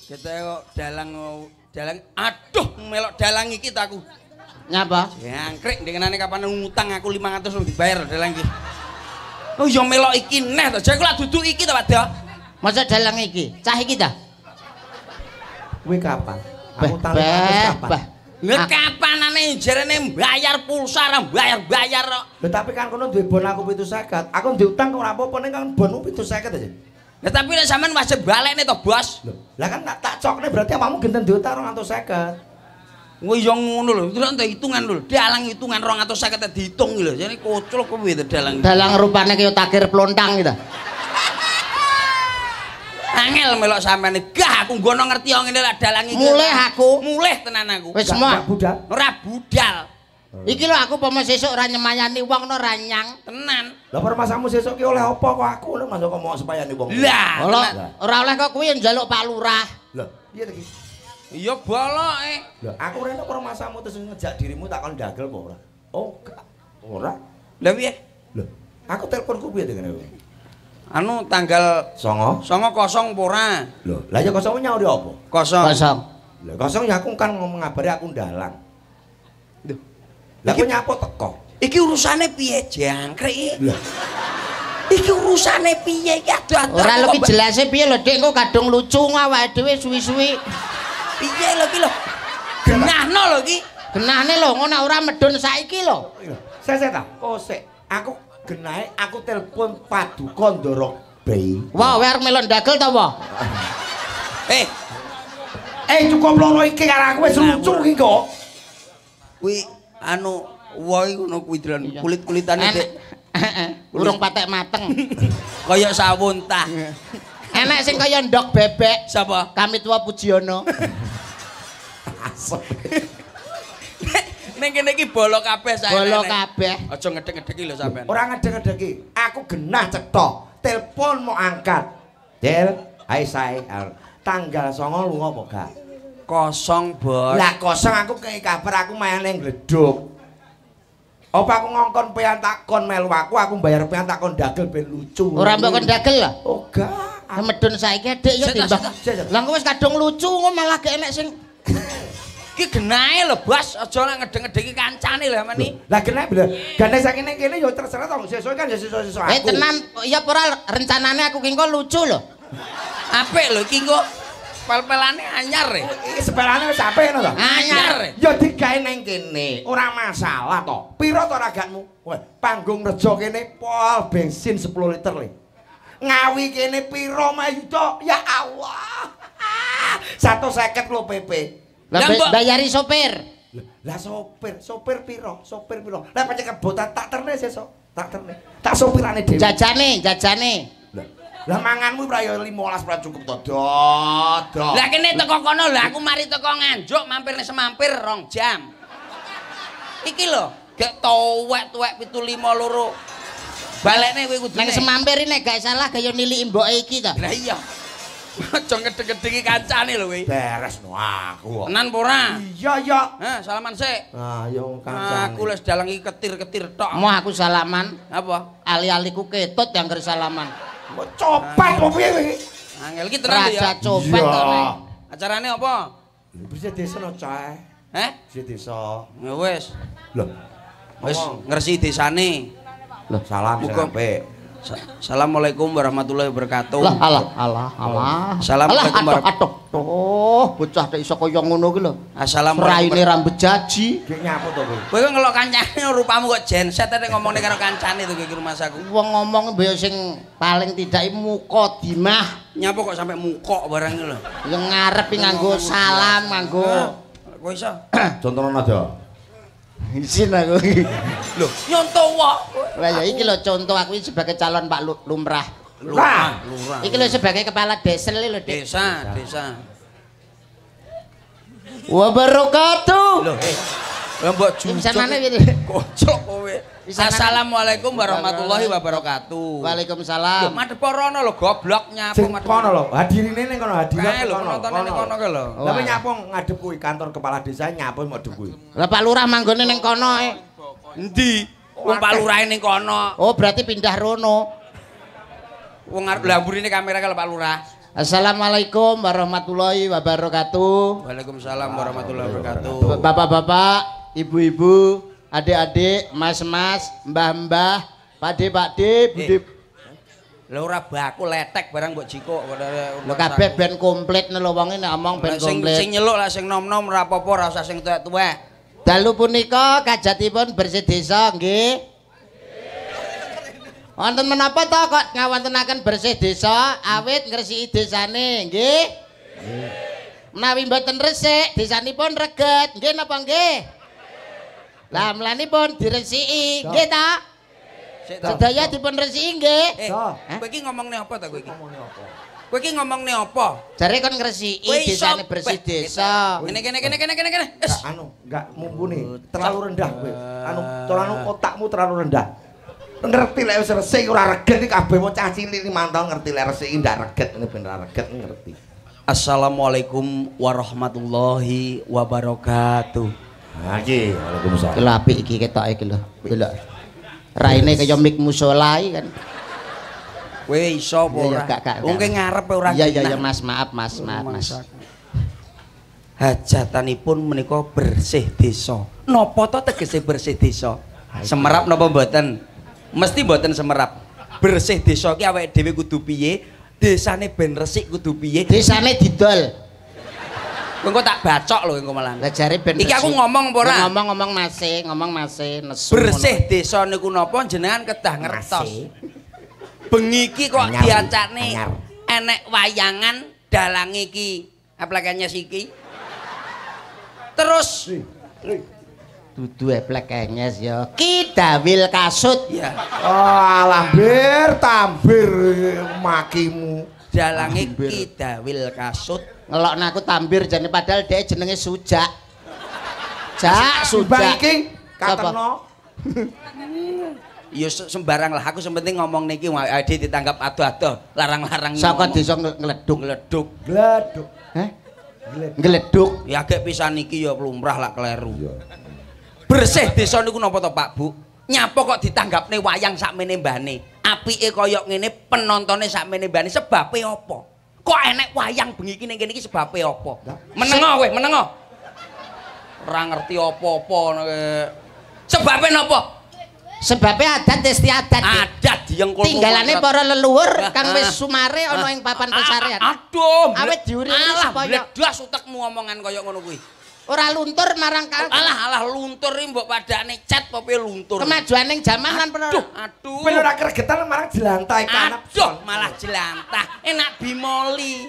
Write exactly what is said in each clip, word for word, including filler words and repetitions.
Kita kok dalang dalang aduh melok dalang iki ta aku. Nyapa? Jangkrik dengenane kapan ngutang aku lima ratus wis dibayar dalang iki. Oh ya melok iki neh to. Jare kula duduk iki to, Pak. Masa dalang iki? Cah iki ta? Kuwi kapan? Aku Bah, tanggal kapan? bah. Lah kapanane jarene bayar pulsa ra bayar-bayar kok. Lho tapi kan kono duwe bon aku tujuh ratus lima puluh. Aku diutang kok ora apa-apa ning kan bonmu tujuh ratus lima puluh aja. Lah tapi nek sampean wajib balekne to, Bos. Lah kan tak tak cokne berarti awakmu genten diutang dua ratus lima puluh. Wah yo ngono lho, terus entuk hitungan lho. Dalang hitungan dua ratus lima puluh dihitung lho. Jane kocul kuwi to dalang. Dalang rupane kaya takir plontang gitu. Angel melok sampean gah aku ngono ngerti yo ngene lak dalang iki. Mulih aku. Mulih tenan aku. Wis semua. Budal. Ora budal. Iki lho aku pomo sesuk ora nyemayani wong no ranyang. Tenan. Lah permasamu sesuk ki oleh apa kok aku lho masuk kok mau sepayane wong. Lah, Ora ora oleh kok kuwi njaluk Pak Lurah. Lho, piye to ki? iya boloke. Lho, aku rene permasamu terus ngejak dirimu tak kon dagel apa ora? Oh, enggak. Ora. Lah piye? Lho, aku teleponku piye to kene kowe? Anu tanggal Songo. songo kosong pora. Lho, lah ya kosong nyauri apa? Kosong. Kosong. Lah kosong ya aku kan ngomong ngabari aku ndalang. Duh. Lah kok nyapo teko? Iki urusane piye jangkrik? Lah, iki urusane piye iki aduh-aduh. Ora lho ki jelase piye lho Dik kok kadung lucu awake dhewe suwi-suwi. Piye lho ki lho? Genahno lho ki. Genahne lho ngono ora medun saiki lho. saya ta. Oh, sik. Aku genahe aku telepon Paduka Ndoro Bayi. Wah, wer melon dagel ta apa? Eh, Eh cukup loro iki karo aku wis lucu iki kok. kuwi anu woi ngono kuwi dran kulit-kulitane Dik. Urung patek mateng. Kaya sawun tah. Enek sing kaya ndok bebek. Sapa? Kamitwa Pujiono. Ning kene iki bolo kabeh sae. Bolo kabeh. Aja ngedek-ngedeki lho sampean. Ora ngedek-ngedeki. Aku genah cetok. Telepon mau angkat. Del, hai say. Tanggal songo lunga apa gak? Kosong, Bos. Lah kosong aku kei kabar aku main ning Gledhuk. Apa aku ngongkon pean takon melu aku, aku bayar pean takon dagel ben lucu. Ora mbok kon dagel ya? Oh gak. Medun saiki Dik ya timbang. Lah kok wis kadung lucu kok malah gak enek sing Iki genahe lho, Bos. Aja nek ngedek-ngedeki kancane lho mani. Lah genah bener. Gane sakene kene yo terserah to sesuk kan ya sesuk-sesuk aku. Eh tenan ya ora rencanane aku ki kok lucu lho. Apik lho iki kok pel-pelane anyar e. Iki sepelane wis apik ngono to. Anyar. Ya digawe ning kene, ora masalah to. Piro to ragatmu? Wah, panggung rejo kene pol bensin sepuluh liter le. Ngawi kene piro mayuda? Ya Allah. seratus lima puluh lho P P. Lah bayari sopir. Lah sopir, sopir piro? Sopir piro? Lah pancen kebotan tak terne sesuk. Tak terne. Tak sopirane dhewe. Jajane, jajane. Lah manganmu ora ya lima belas ora cukup to, Dot. Lah kene teko kono lho aku mari teko Nganjuk mampir ning semampir rong jam. Iki lho, gek tuwek-tuwek pitu lima loro. Balekne kowe kudu Nang semampir nek gak salah kaya niliki mboke iki to. Lah iya. Aja ngedek-ngedeki kancane lho kowe. Beres no aku. Tenan apa ora? Iya, iya. Heh, salaman sik. Ah, yo kancane. Aku les dalang iki ketir-ketir tok. Mau aku salaman, Apa? ali-aliku ketut yang ger salaman. Copet opo piye kowe iki? Angel iki tenan lho ya. Raja copet to nek. Acarane apa? Bisa desa no cae. Heh? Bisa desa. Ya wis. Loh, Wis ngresi desane. loh salam Muga- sampe. Sa- Assalamualaikum warahmatullahi wabarakatuh. Lah alah alah alah. Assalamualaikum Alah, aduh, aduh. Oh, bocah tek iso kaya ngono ki lho. Assalamualaikum. Raine rambut jaji. Ki nyapu to kowe? Kowe kok ngelok kancane rupamu kok genset nek ngomongne karo kancane to iki rumah saku. Wong ngomong mbaya sing paling tidak muka dimah. Nyapa kok sampe mukok barang iki lho. Yang ngarep iki nganggo salam, nganggo Kowe iso. Contohno nada. isin aku iki. Lho, nyonto wae. Lah ya iki lho contoh aku iki sebagai calon Pak Lu- Lumrah. Lurah. Lurah. Iki lho sebagai kepala desa lho, Dik. Desa, desa. Wabarakatuh. Lho, eh. Lah mbok Iki jujuk. pisanane piye? Kocok kowe. Pisanane. Assalamualaikum warahmatullahi wabarakatuh. Waalaikumsalam. Lho, madhep rono lho goblok nyapu Sing madhep. kono lho, hadirine ning kono, hadirat Kae lho kono. penonton ning kono ke lho. Tapi nyapu ngadep kuwi kantor kepala desa nyapu madhep kuwi. Lah Pak Lurah manggone ning kono e. Endi? Wong Pak Lurah ning kono. Oh, berarti pindah rono. Wong arep lamburine kamera kalau Pak Lurah. Assalamualaikum warahmatullahi wabarakatuh. Waalaikumsalam warahmatullahi wabarakatuh. Bapak-bapak, ibu-ibu, adik-adik, mas-mas, mbah-mbah, pakde-pakde, budi. Lha ora baku letek barang mbok jikok. Lho kabeh ben komplit lho wonge nek omong ben komplit. Sing nyeluk lah sing nom-nom ora apa-apa ora usah sing tuwek-tuwek. Dalu punika kajatipun bersih desa nggih. Wonten menapa to kok ngawontenaken bersih desa awit ngresiki desane nggih? Nggih. Menawi mboten resik desanipun reget nggih napa nggih? Lah mlanipun diresiki nggih ta? Sedaya dipun resiki nggih. Eh, kowe iki ngomongne apa ta kowe iki? Ngomongne apa? Kowe iki ngomongne apa? Jare kon ngresiki desane bersih desa. Kene kene kene kene kene kene. Anu, enggak mumpuni. Terlalu rendah kowe. Anu, terlalu otakmu terlalu rendah. Ngerti lek wis resik ora reget iki kabeh mau cah cilik iki mantau ngerti lek resik ndak reget ini ben ora reget ngerti. Assalamualaikum warahmatullahi wabarakatuh. Ha iki, waalaikumsalam. Lha apik iki ketoke iki lho. Delok. Raine kaya mik musala iki kan. Kowe iso apa ora? Wong ke ngarep ora. Iya iya Mas, maaf Mas, maaf Mas. Hajatanipun menika bersih desa. Napa to tegese bersih desa? Semerap napa mboten? Mesti mboten semerap. Bersih desa ki awake dhewe kudu piye? Desane ben resik kudu piye? Desane didol. Engko tak bacok lho engko malah. Lah jare ben iki aku ngomong apa ora? Ngomong-ngomong masih, ngomong masih nesu. Bersih desa niku napa jenengan kedah ngertos. Bengi iki kok diacane enek wayangan dalang iki. Aplikasinya siki. Terus dudu eplek kenyes ya. Ki Dawil Kasut. Ya. Oh, alah bir tambir makimu. Dalange Ki Dawil Kasut. Ngelokno aku tambir jane padahal dhek jenenge Sujak. Jak Sujak iki kateno. Ya sembarang lah aku sepenting ngomong niki ade ditanggap ado-ado, larang-larang saka desa ngleduk. Ngleduk. Gleduk. Heh? Ngleduk. Ya gek pisan iki ya lumrah lak kleru. Bersih desa niku napa to Pak Bu? Nyapa kok ditanggapne wayang sakmene mbane? Apike kaya ngene penontone sakmene mbane sebabe apa? Kok enek wayang bengi iki ning kene iki sebabe apa? Menengo kowe, menengo. Ora ngerti apa-apa sebabe napa? Sebabe adat istiadat. Adat diengkul. Tinggalane para leluhur kang wis sumare ana ing papan pesarean. Aduh, awet diurip supaya bledhas utekmu omongan kaya ngono kuwi. Ora luntur marang kang. Alah alah luntur iki mbok padane cat apa luntur. Kemajuaning jaman lan pernah. Aduh, aduh. Ben ora gregetan marang jelantai kanep. Aduh, malah jelantah. Enak bimoli.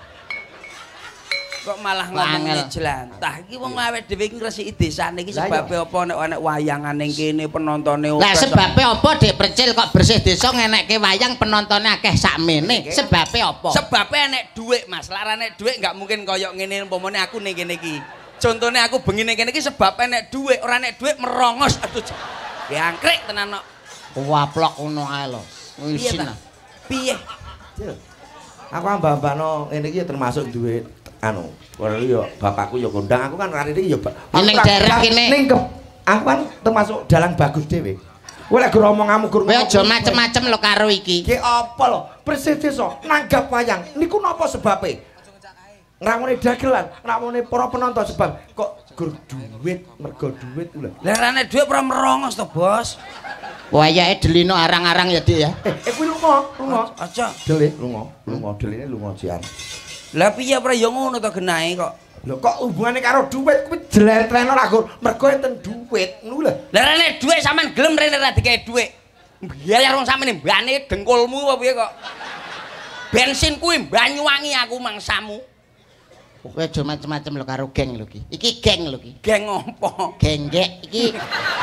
Kok malah ngomongnya jelantah. Iki wong awake dhewe iki ngresiki desane iki sebabe apa nek ana wayangan ning kene penontone akeh. Lah sebabe apa Dik Percil kok bersih desa ngenekke wayang penontone akeh sakmene? Sebabe apa? Sebabe enek dhuwit Mas. Larane dhuwit enggak mungkin kaya ngene umpamane aku ning kene iki. Contohnya aku bengi ning kene iki sebab enek dhuwit, ora enek dhuwit merongos. Aduh. Diangkrek tenan kok. Waplok ngono ae lho. Isin. Piye? Aku mbah-mbahno ngene iki termasuk duit anu. Ora yo bapakku yo kondang, aku kan rene iki yo ning daerah kene. Ning aku kan termasuk dalang bagus dhewe. Kowe lek gur omonganmu gur. Kowe aja macem-macem lho karo iki. Ki apa lho? Bersih desa nanggap wayang. Niku napa sebabe? Ngramune dagelan, ngramune para penonton sebab kok gur duit, mergo duit lho. Lah rene dhuwit ora merongos to, Bos. Wayake delino arang-arang ya, Dik ya. Eh, eh kuwi lunga, lunga. Aja. Dele, lunga, lunga, deline lunga jian. Lah piye ora ya ngono to genahe kok. Lho kok hubungane karo duit kuwi jlentreno ra gur, mergo enten duit, ngono lho. Lah rene dhuwit sampean gelem rene ra dikae dhuwit. Biayar wong sampeyan mbane dengkulmu apa piye kok. Bensin kuwi Banyuwangi aku mangsamu. Kowe aja macem-macem lho karo geng lho iki. Iki geng lho iki. Geng opo? Genggek iki.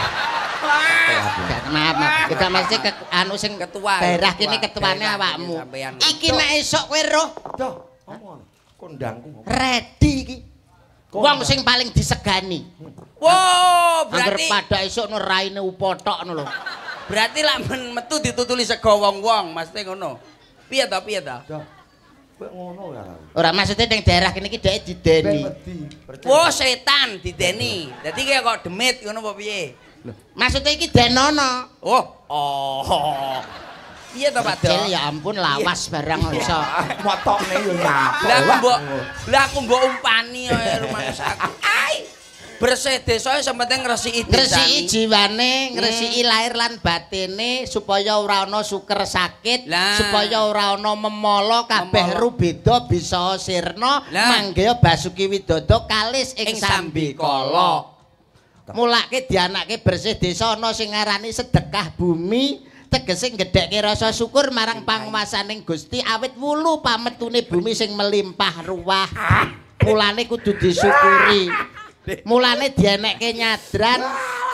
Maaf, maaf. Kita mesti ke anu sing ketua. Daerah kene ketuane awakmu. Iki nek esuk kowe roh. Aduh, omong. Kondangku. Ready iki. Wong sing paling disegani. Wow, Angger berarti pada esuk no raine upotok ngono lho. Berarti lak men metu ditutuli sego wong-wong, mesti ngono. Piye to, piye to? Kok ngono ya. Ora maksudnya ning daerah kene iki dhek dideni. Oh, setan dideni. Dadi kaya kok demit ngono apa piye? Maksudnya iki denono. Oh, oh. Piye to Pak Do? Cil ya ampun lawas barang iso. Motokne yo nyapo. Lah aku mbok lah aku mbok umpani kowe rumangsaku. Ai. Bersih desa sing penting ngresiki desa. Ngresiki jiwane, ngresiki lahir lan batine supaya ora ana suker sakit, supaya ora ana memala kabeh ru beda bisa sirna mangga Basuki Widodo kalis ing Sambikala. Mulake dianake bersih desa ana sing ngarani sedekah bumi, tegese gedhekke rasa syukur marang panguwasaning Gusti awit wulu pametune bumi sing melimpah ruwah. Mulane kudu disyukuri. Mulane dienekke nyadran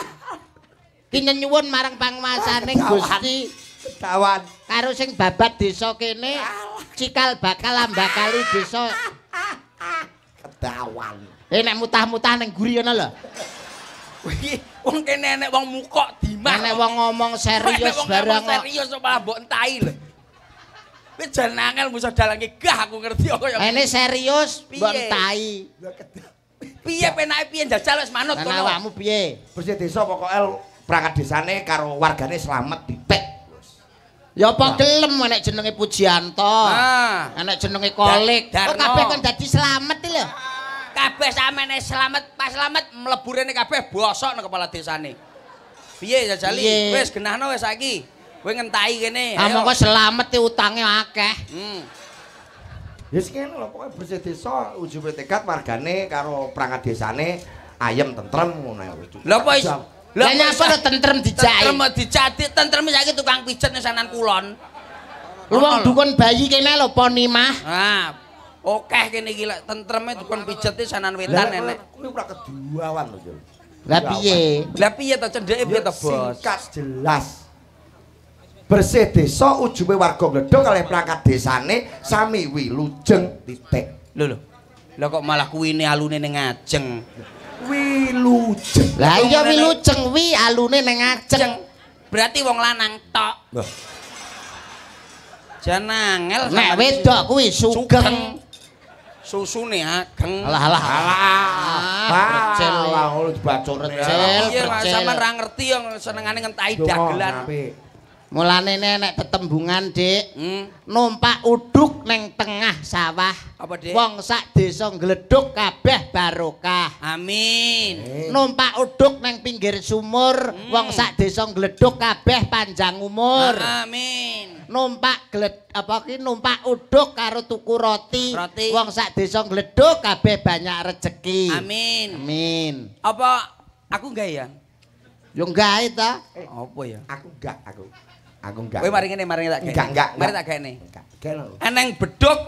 ki nyuwun marang panguwasaning Gusti kedawan karo sing babat desa kene cikal bakal ambakali desa kedawan. Eh nek mutah-mutah ning guri ngono lho. Wih, wong kene enek wong mukok dimah. Nek wong ngomong serius barang kok. Serius malah mbok entahi lho. Wis jan angel musuh dalange gah aku ngerti kok ya. Ene serius mbok entahi. Piye penake piye njajal wis manut kono. Lah awakmu piye? Bersih desa pokoke perangkat desane karo wargane slamet dipek. Ya apa gelem nek jenenge Pujianto. Ah, nek jenenge Kolik. Kok kabeh kon dadi slamet iki lho. Kabeh samene slamet, pas slamet mlebu rene kabeh bosok nang kepala desane. Piye jajali? Wis genahno wis saiki. Kowe ngentahi kene. Ah mongko slamet e utange akeh. Hmm. Ya sing ngene lho pokoke bersih desa ujube tekad wargane karo perangkat desane ayem tentrem ngono ya wis. Lha apa is? Lah nyapa tentrem dijai. Tentrem dijadi, tentrem saiki tukang pijet ning sanan kulon. Luwung dukun bayi kene lho Ponimah. Ah. Okeh kene iki lek tentreme dukun pijete sanan wetan enek. Kuwi ora keduawan lho, Jul. Lah piye? Lah piye to cendheke piye to, Bos? Singkat jelas. Bersih desa ujube warga Gledhog kalih perangkat desane sami wilujeng titik. Lho lho. Lah kok malah kuwine alune ning ngajeng. Wilujeng. Lah iya wilujeng wi alune ning ngajeng. Berarti wong lanang tok. Loh. Jan angel nek wedok kuwi sugeng. Susune ageng. Alah alah. Ah, kecil ngono dibacone. Iya, sampean ra ngerti yo senengane ngentahi dagelan. Mulane nek tetembungan, Dik, hmm. numpak uduk ning tengah sawah. Apa, Dik? Wong sak desa Gledhog kabeh barokah. Amin. Numpak uduk ning pinggir sumur, hmm. wong sak desa Gledhog kabeh panjang umur. Amin. Numpak gled apa ki numpak uduk karo tuku roti. Roti. Wong sak desa Gledhog kabeh banyak rejeki. Amin. Amin. Apa aku gawe ya? Yo gawe ta? Apa ya? Aku enggak, aku. Aku enggak. Kowe mari ngene, mari tak gawe. Enggak, enggak. Mari tak gawe. Enggak. Gawe. Eneng beduk.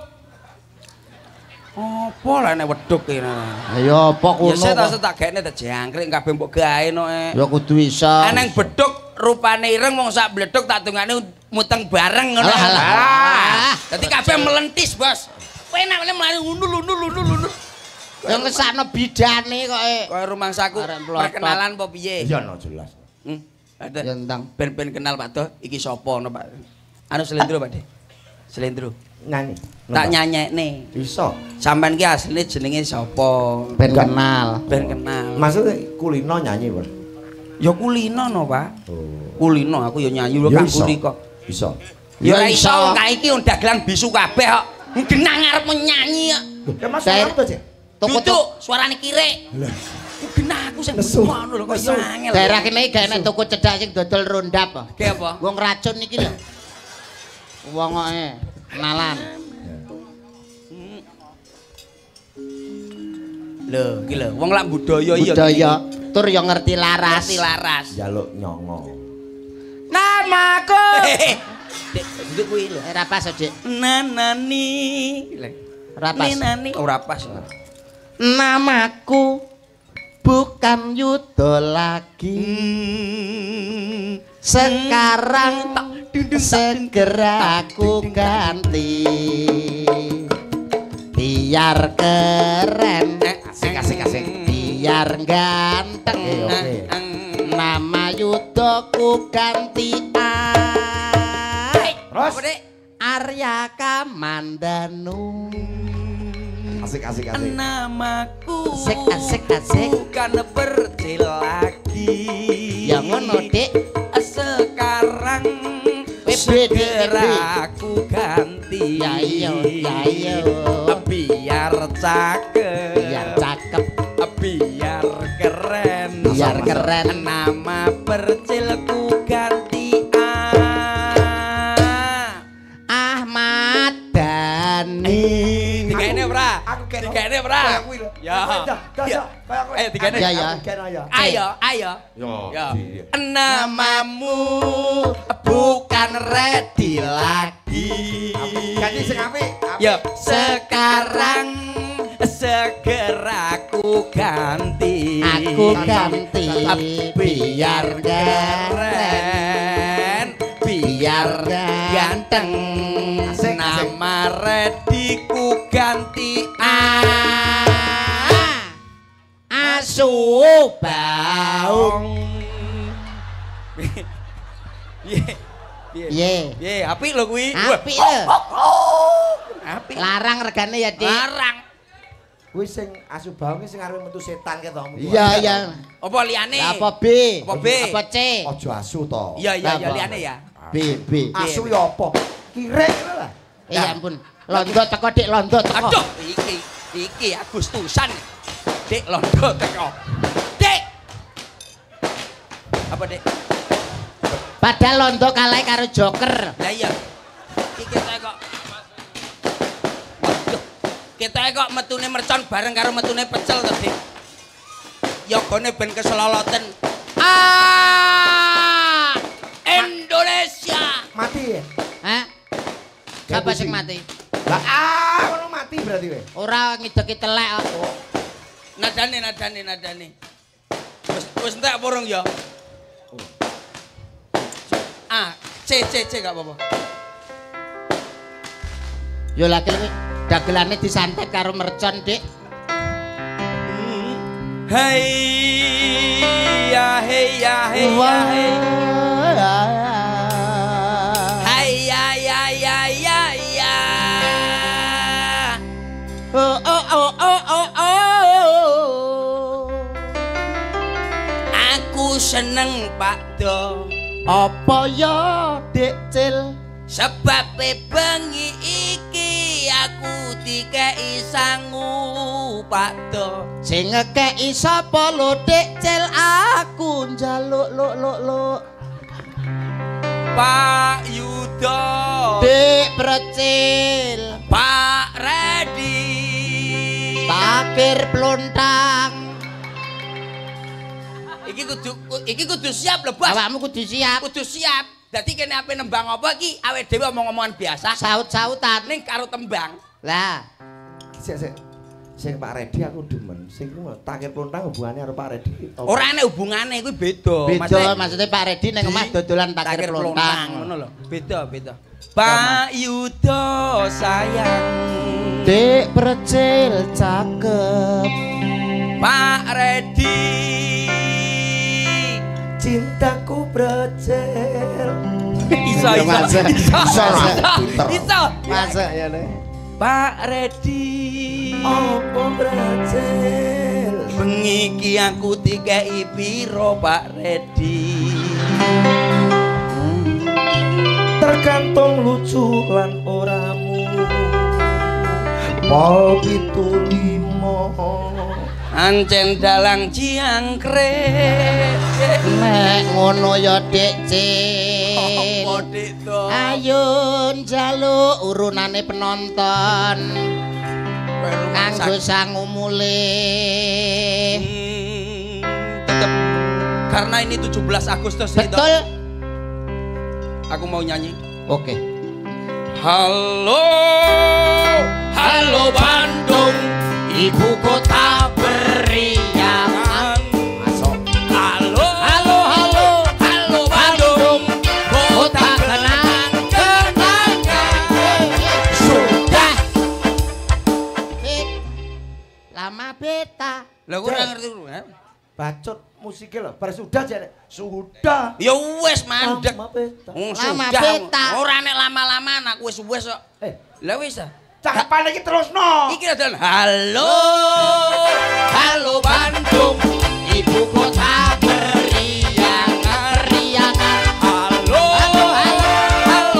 Apa lah nek wedhuk iki. Ayo apa kuno. Ya sik tak gawe tak jangkrik kabeh mbok gawe no e. Ya kudu iso. Eneng beduk rupane ireng wong sak bledhok tak dongane muteng bareng ngono. Alah. Dadi kabeh melentis, Bos. Penak meneh mlane unul-unul-unul-unul. Ya ngesakno bidane kok e. Kaya rumangsaku perkenalan apa piye? Iya no jelas. Hmm. Ada. Ya ndang. Ben-ben kenal Pak Do, iki sapa ngono Pak. Anu Slendro Pak De. Slendro. Nyanyi. Tak nyanyekne. Iso. Sampean ki asline jenenge sapa? Ben kenal. Ben kenal. Maksudnya kulino nyanyi, Bos. Ya kulino no, Pak. Oh. Kulino aku ya nyanyi lho kang kuli kok. Iso. Ya ora iso kae iki dagelan bisu kabeh kok. Genah ngarep nyanyi kok. Ya Mas Arto, Cek. Duduk suarane kirek. Lah, genah aku sing ngono lho kok ya angel. Daerah kene iki gawe toko cedhak sing dodol rondap. Ki apa? Wong racun iki lho. Wong koke kenalan. Lho, iki lho, wong lak budaya iya. Budaya tur ya ngerti laras. Ngerti laras. Jaluk nyongo. Namaku. Dik, duduk kuwi lho. Ora pas, Dik. Nanani. Ora pas. Nanani. Ora pas. Namaku bukan Yudo lagi. Sekarang segera aku ganti. Biar keren, Asik asik asik. biar ganteng. Oke. Nama Yudoku ganti ai. Terus? Apa, Dik? Arya Kamandanu. Asik asik asik. Namaku Asik, asik, asik. bukan Percil lagi. Ya ngono, Dik. Sekarang segera aku ganti. Ya iya, ya iya. Biar cakep. Biar cakep. Biar keren. Biar keren. Nama percilku ganti ah. Ahmad Dhani. Tiga-ene, Pra. Aku kene. Tiga-ene, Pra. Ya. Ya. Eh, tiga-ene. Ya, ya. Ayo, ayo. Ya. Namamu bukan Redi lagi. Ganti sing apik. Ya, sekarang segera aku ganti. Aku ganti biar keren, biar ganteng. Nama Redi ku ganti ah. Asu Baung. Piye? Piye, apik lho kuwi. Apik lho. Apik. Larang regane ya, Dik. Larang. Kuwi sing Asu Baung sing arep metu setan ke to. Iya, iya. Apa liyane? Apa B? Apa B? Apa C? Aja asu to. Iya, iya, iya liyane ya. B, B. Asu ya apa? Kirek lah. Eh ya ampun. Londo teko Dik, londo teko. Aduh, iki iki Agustusan. Dik londo teko. Dik. Apa, Dik? Padahal londo kalah karo Joker. Lah iya. Iki kita kok Waduh. Kita kok metune mercon bareng karo metune pecel to, Dik. Yogane ben keseloloten. Ah! Indonesia. Mati ya? Hah? Siapa sing mati? Lah ah, ngono mati berarti we. Ora ngideki telek kok. Nadane nadane nadane. Wis wis entek burung ya. Ah, C C C gak apa-apa. Yo lagi dagelane disantet karo mercon, Dik. Hai ya hey ya hey ya hey. Hai ya ya ya ya ya. Oh oh oh oh oh oh. Aku seneng Pak Do. Apa ya, Dik Cil? Sebab bengi iki aku dikei sangu Pak Do. Sing ngekeki sapa lho, Dik Cil? Aku njaluk luk luk luk. Pak Yudo. Dik Precil. Pak Redi. Takir Pluntang. Iki kudu iki kudu siap lho, Bos. Awakmu kudu siap. Kudu siap. Dadi kene ape nembang apa iki awake dhewe omong-omongan biasa. Saut-sautan Ning karo tembang. lah. Sik sik. Sing Pak Redi aku demen. Sing ku Takir Pluntang hubungane karo Pak Redi. Ora ana hubungane kuwi beda. Beda maksudnya Pak Redi ning omah dodolan Takir Pluntang. Ngono lho. Beda, beda. Pak Yudo sayang. Dik Precil cakep. Pak Redi. Cintaku Precil. Iso iso. Iso, Iso. iso. Iso. Masa ya Le. Pak Redi. Apa Precil? Bengi iki aku dikei piro Pak Redi. Tergantung lucu lan oramu. Pol pitu limo. Ancen dalang jangkrik. Nek ngono ya Dik Cil. Apa Dik to? Ayo njaluk urunane penonton. Kanggo sangu mulih. Hmm, tetep karena ini tujuh belas Agustus itu. Betul. Aku mau nyanyi. Oke. Halo, halo Bandung, ibu kota beriangan. Masuk. Halo, halo, halo, halo Bandung, kota kenang kenangan. Sudah. Hit. Lama beta. Lah gue ora ngerti lho, ha? Bacot musiknya lho, bar sudah jane. Sudah. Ya wis mandek. Lama beta. Wong Lama sudah. beta. Ora nek lama-lama aku wis wis kok. Eh, Lah wis ah. cakapan iki terusno. Iki adalah halo, halo Bandung, ibu kota beriangan, beriangan. Halo, halo, halo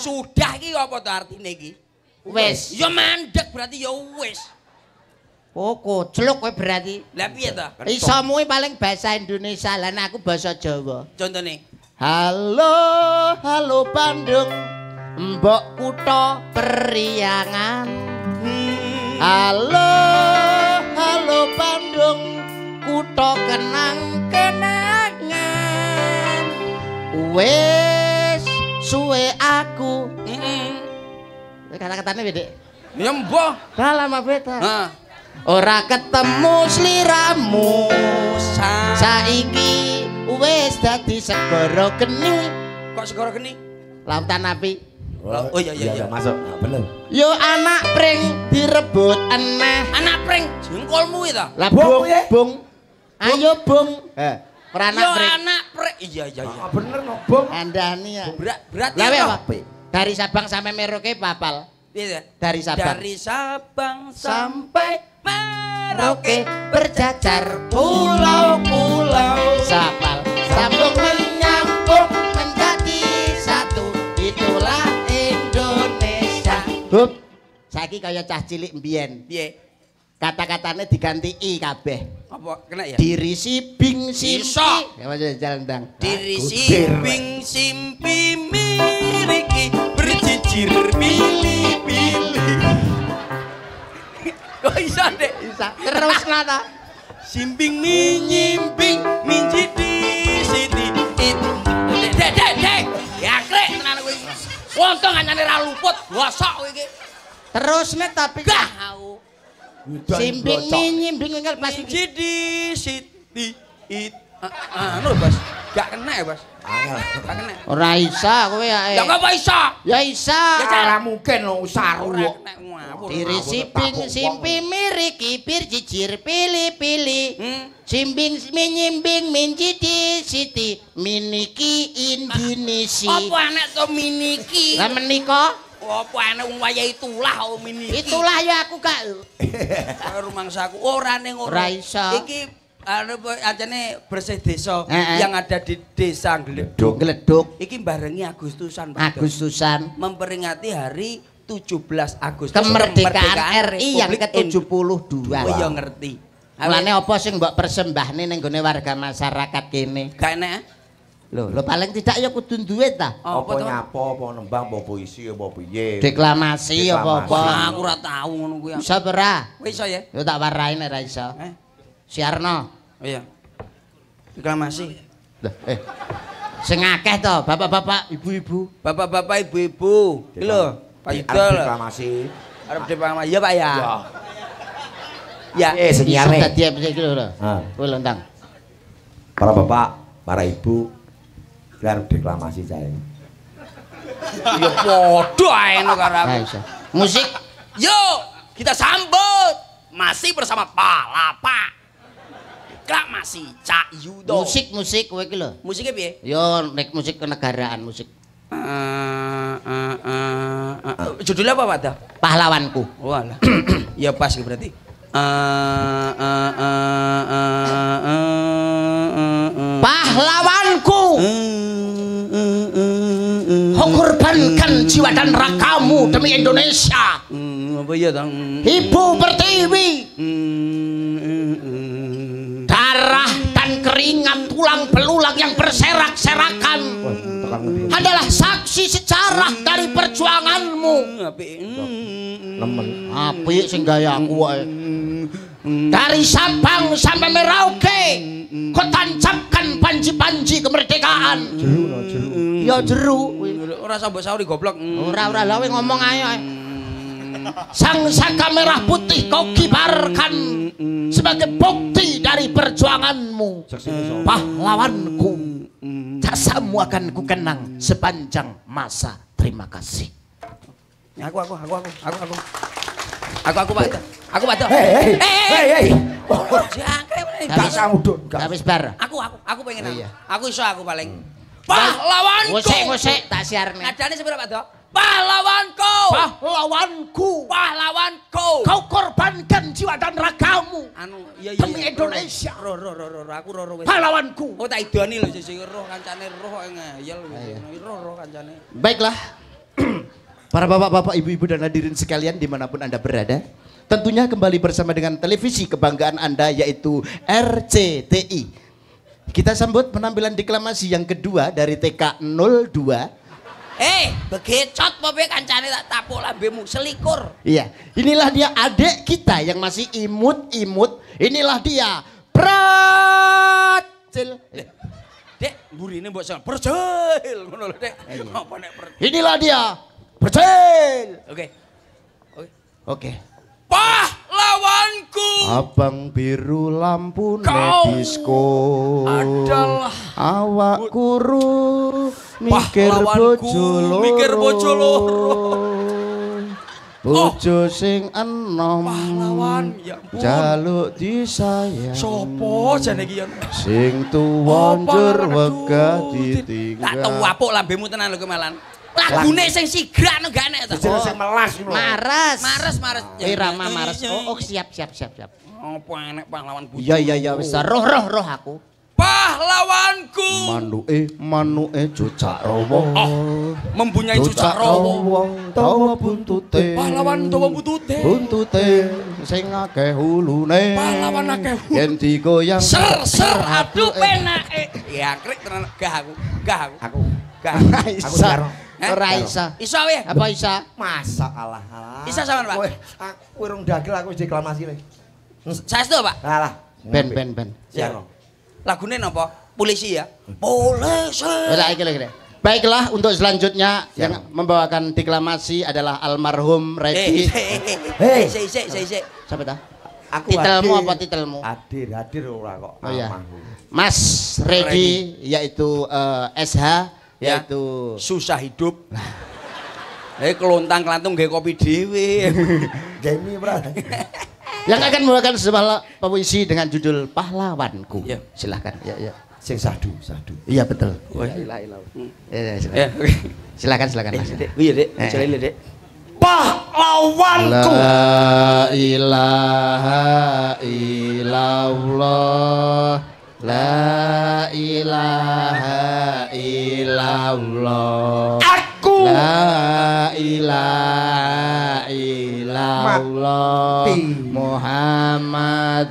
sudah iki apa to artine iki? Wis. Ya mandek berarti ya wis. Oh, kocluk kowe berarti. Lah piye to? Isomu paling bahasa Indonesia lan aku bahasa Jawa. Contone. Halo, halo Bandung, mbok kutha Periangan. Halo, halo Bandung, kutha kenang-kenangan. Wes suwe aku. Heeh. Kata-katane beda. Ya mbah. Lah lama beda. Heeh. Ora ketemu sliramu saiki wis dadi segara geni. Kok segara geni? Lautan api. Oh, oh iya iya iya masuk. Nah, bener. Yo anak pring direbut eneh. Anak pring jengkolmu itu. Lah bung, bung. Ayo bung. Eh, ora anak yo pring. anak pring. Iya iya iya. ah, bener no, Bung. Andani ya. Berat berarti Lah apa? apa? Dari Sabang sampai Merauke papal. Iya. Dari Sabang. Dari Sabang Sampai Merauke berjajar pulau-pulau sapal sambung menyambung menjadi satu, itulah Indonesia. Hup, saiki kaya cah cilik mbiyen. piye? Kata-katanya diganti i kabeh. Apa kena ya? Diri si bing simpi. Iso. Ya masih jalan dang. Diri Aku si dir. bing simpi miriki berjijir pilih-pilih. Kok iso dek? Bisa. Terus nata. Simping minyimping minjidi siti it. Dek dek dek. Ya krek tenan kowe. Wonten anyane ra luput, gosok kowe iki. Terus nih tapi Gah. simbing nyimbing enggal pas Minjidi siti it. Anu Bos. Gak kena ya, Bos. Angel. Gak kena. ora isa kowe ya. Ya apa iso? Ya isa. Ya cara mungkin lo saru ora kok. kena ngawur. Diri simping simpi miriki pirjijir pilih-pilih. Hmm. Simbing minyimbing minjidi siti miniki Indonesia. Apa anak to miniki? Lah menika Apa anak wong wayahe itulah oh miniki. itulah ya aku kak. Rumangsaku ora ning ngono. Ora iso. Iki anu ajane bersih desa Eh, eh. yang ada di desa Gleduk. Gleduk Iki barengi Agustusan Pak. Agustusan Memperingati hari tujuh belas Agustus kemerdekaan R I yang Republik ke tujuh puluh dua. Oh iya ngerti. Mulane apa sing mbok persembahne ning gone warga masyarakat kene? Gak enak. Lho, lho paling tidak ya kudu duwe ta. Apa to? nyapa, apa nembang, apa puisi, apa piye. Deklamasi apa-apa. Wah, aku ora tahu ngono kuwi. Bisa ora? Kowe iso ya? Yo tak warai nek ora iso. Eh, Siarno. oh iya. Reklamasi. Lah, eh. Sing akeh to, bapak-bapak, ibu-ibu. Bapak-bapak, ibu-ibu. Iki lho, Pak Yudol. Reklamasi. Arep deklamasi. Iya, Pak ya. Ya. Ya. Eh, senyare. Dadi apa iki lho. Ha. Kowe lho ndang. Para bapak, para ibu, biar deklamasi saya. Ya padha ae no karo aku. Ha iso. Musik. Yuk, kita sambut masih bersama Pak Lapa. Krak masih Cak Yudo. Musik musik kowe iki lho. Musiknya piye? Yo nek musik kenegaraan musik. Eh, eh, eh, eh. Judulnya apa, Pak? Dah? Pahlawanku. Walah. Ya pas iki berarti. Eh, eh, eh, eh, eh, eh. Pahlawanku. Kau korbankan jiwa dan ragamu demi Indonesia. Hmm, apa ya tang? Ibu Pertiwi. Darah dan keringat tulang belulang yang berserak-serakan adalah saksi sejarah dari perjuanganmu. Apik. Nemen. Apik sing gaya aku wae. Dari Sabang sampai Merauke, kau tancapkan panji-panji kemerdekaan. Jeru no, jeru. Ya jeru. Ora sambok sauri goblok. Ora ora lawe ngomong ayo. Sang saka merah putih kau kibarkan sebagai bukti dari perjuanganmu. Pahlawanku, jasamu akan kukenang sepanjang masa. Terima kasih. Aku aku aku aku aku aku. Aku aku Pak. Aku Pak. Hei, hei, hei, hei. Jangkrik. Gak kamu dun. Gak wis bar. Aku aku aku pengen Oh, aku. iya. Aku iso aku paling. Pahlawanku. Ngosek-ngosek tak siarne. Nadane sepira Pak, Dok? Pahlawanku. Pahlawanku, Pahlawanku. kau korbankan jiwa dan ragamu Anu, iya iya. demi Indonesia. Roh roh roh roh aku roh roh wis. Pahlawanku. Oh tak idoni lho sing roh kancane roh kok ngeyel. Roh roh kancane. Baiklah. Para bapak-bapak, ibu-ibu dan hadirin sekalian dimanapun Anda berada, tentunya kembali bersama dengan televisi kebanggaan Anda yaitu R C T I. Kita sambut penampilan deklamasi yang kedua dari T K nol dua. Eh, begecot apa kancane tak tapuk lambemu selikur. Iya, inilah dia adik kita yang masih imut-imut. Inilah dia Pracil. Dek, burine mbok sing Pracil ngono lho, Dek. Apa nek Inilah dia Pracil. Oke. Oke. Oke. Pahlawanku. Abang biru lampu Kau disco adalah awak kuru mikir pahlawanku, bojo loro mikir bojo loro. Bojo sing enom Pahlawan, ya ampun. jaluk disayang. Sopo jane iki ya? Sing tuwa njur wegah ditinggal. Tak tau apuk lambemu tenan lho kemalan. Lagune sing sigra no gak enek to. Jeneng sing melas iku. Mares. Mares mares. Irama mares. Oh, oh siap siap siap siap. Apa enek pahlawan bojo? Iya iya iya wis roh roh roh aku. Pahlawanku. Manuke manuke cucak rawa. Oh, mempunyai cucak rawa. Dawa buntute. Pahlawan dawa buntute. Buntute sing akeh ulune. Pahlawan akeh ulune. Yen digoyang Ser ser aduh penake. Ya krik tenan gah aku. Gah aku. Aku Gah. aku karo. Ora isa. Iso wae. Apa isa? Masa kalah kalah. Isa sampean, Pak? Kowe aku urung dagel aku wis deklamasi le. Saestu, Pak? Kalah. Ben ben ben. Ya. Lagune napa? Polisi ya? Polisi. Ora iki lho iki. Baiklah, untuk selanjutnya Siap. yang membawakan deklamasi adalah almarhum Redi. Hei. Sik sik sik sik. Siapa ta? Aku Titelmu hadir. apa titelmu? Hadir, hadir ora kok. Oh iya. Almarhum. Mas Redi yaitu eh, S H Ya. yaitu Susah hidup. Eh kelontang-kelantung nggih kopi dhewe. Jamie bro. yang akan membawakan sebuah puisi dengan judul Pahlawanku. Ya. Silahkan. Ya, ya. Sing sadu, sadu. Iya betul. Oh, La ilaha illallah. Ya, ya, silakan. Ya, oke. Silakan silakan Eh, Mas. Dek. Iya, Dek. Eh. Jalile, Dek. Pahlawanku. La ilaha illallah. La ilaha illallah. Aku. La ilaha illallah. Mati. Muhammad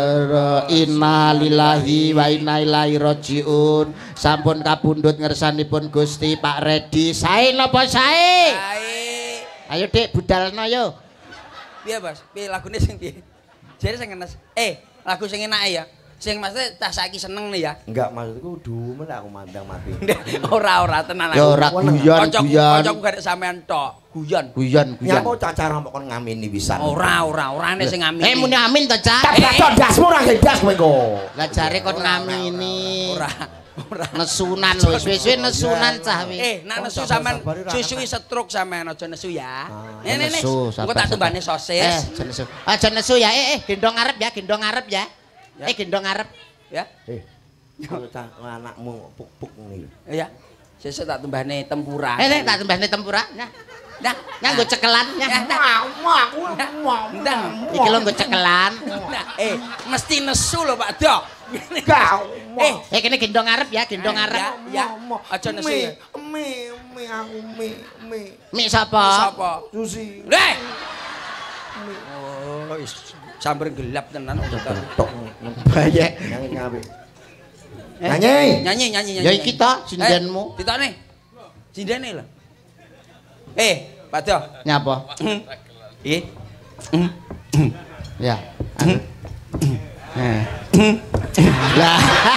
innalillahi wa inna ilaihi rajiun. Sampun kapundhut ngersanipun Gusti Pak Redi. Sae napa sae? Ae. Ayo Dik budalno yo. Piye, Bos? Piye lagune sing piye? Jare sing enes. Eh, lagu sing enake ya. Sing maksudnya tak saiki seneng nih ya. Enggak maksudku dumen aku mandang mati. Ora ora tenan aku. Ya ora guyon Kancaku guyon. kancaku gak sampean tok. Guyon. Guyon guyon. Nyapa cacara kok ngamini pisan. Ora ora ora nek sing ngamini. Eh muni amin to, Cak. Tak tak dasmu ora ngedas kowe kok. Lah jare kon ngamini. Ora ora. Nesunan lho, wis-wis nesunan cah wi. Eh, nak nesu sampean susui stroke sampean aja nesu ya. Nih nih nih. Nesu, Engko sabar, tak tumbane Eh, sosis. aja nesu. Aja nesu ya. Eh, eh, gendong ngarep ya, gendong ngarep ya. Eh, gendong ngarep. Ya. Eh. Kalau cah anakmu puk-puk ngene. Ya. Sesuk tak tumbane tempura. Eh, nek tak tembahne tempura. Nah. Nah, Nganggo cekelan ya. Mau aku mau. Ndang. Iki lho nggo cekelan. Nah, eh, mesti nesu lho Pak Dok. Kau. Eh, Eh, kene gendong ngarep ya, gendong ngarep. Ya, ya. Aja nesu ya. Me, me aku me, me. Mik sapa? Sapa? Susi. Leh. Oh, is sambar gelap tenan. Tok. Bayek. Nyanyi ngabe. Eh, Nyanyi. Nyanyi, nyanyi, nyanyi. Ya iki ta sindenmu. Eh, ditokne. Sindene lho. Eh, Pak Dok. Nyapa? Eh. Ya. Eh. Lah.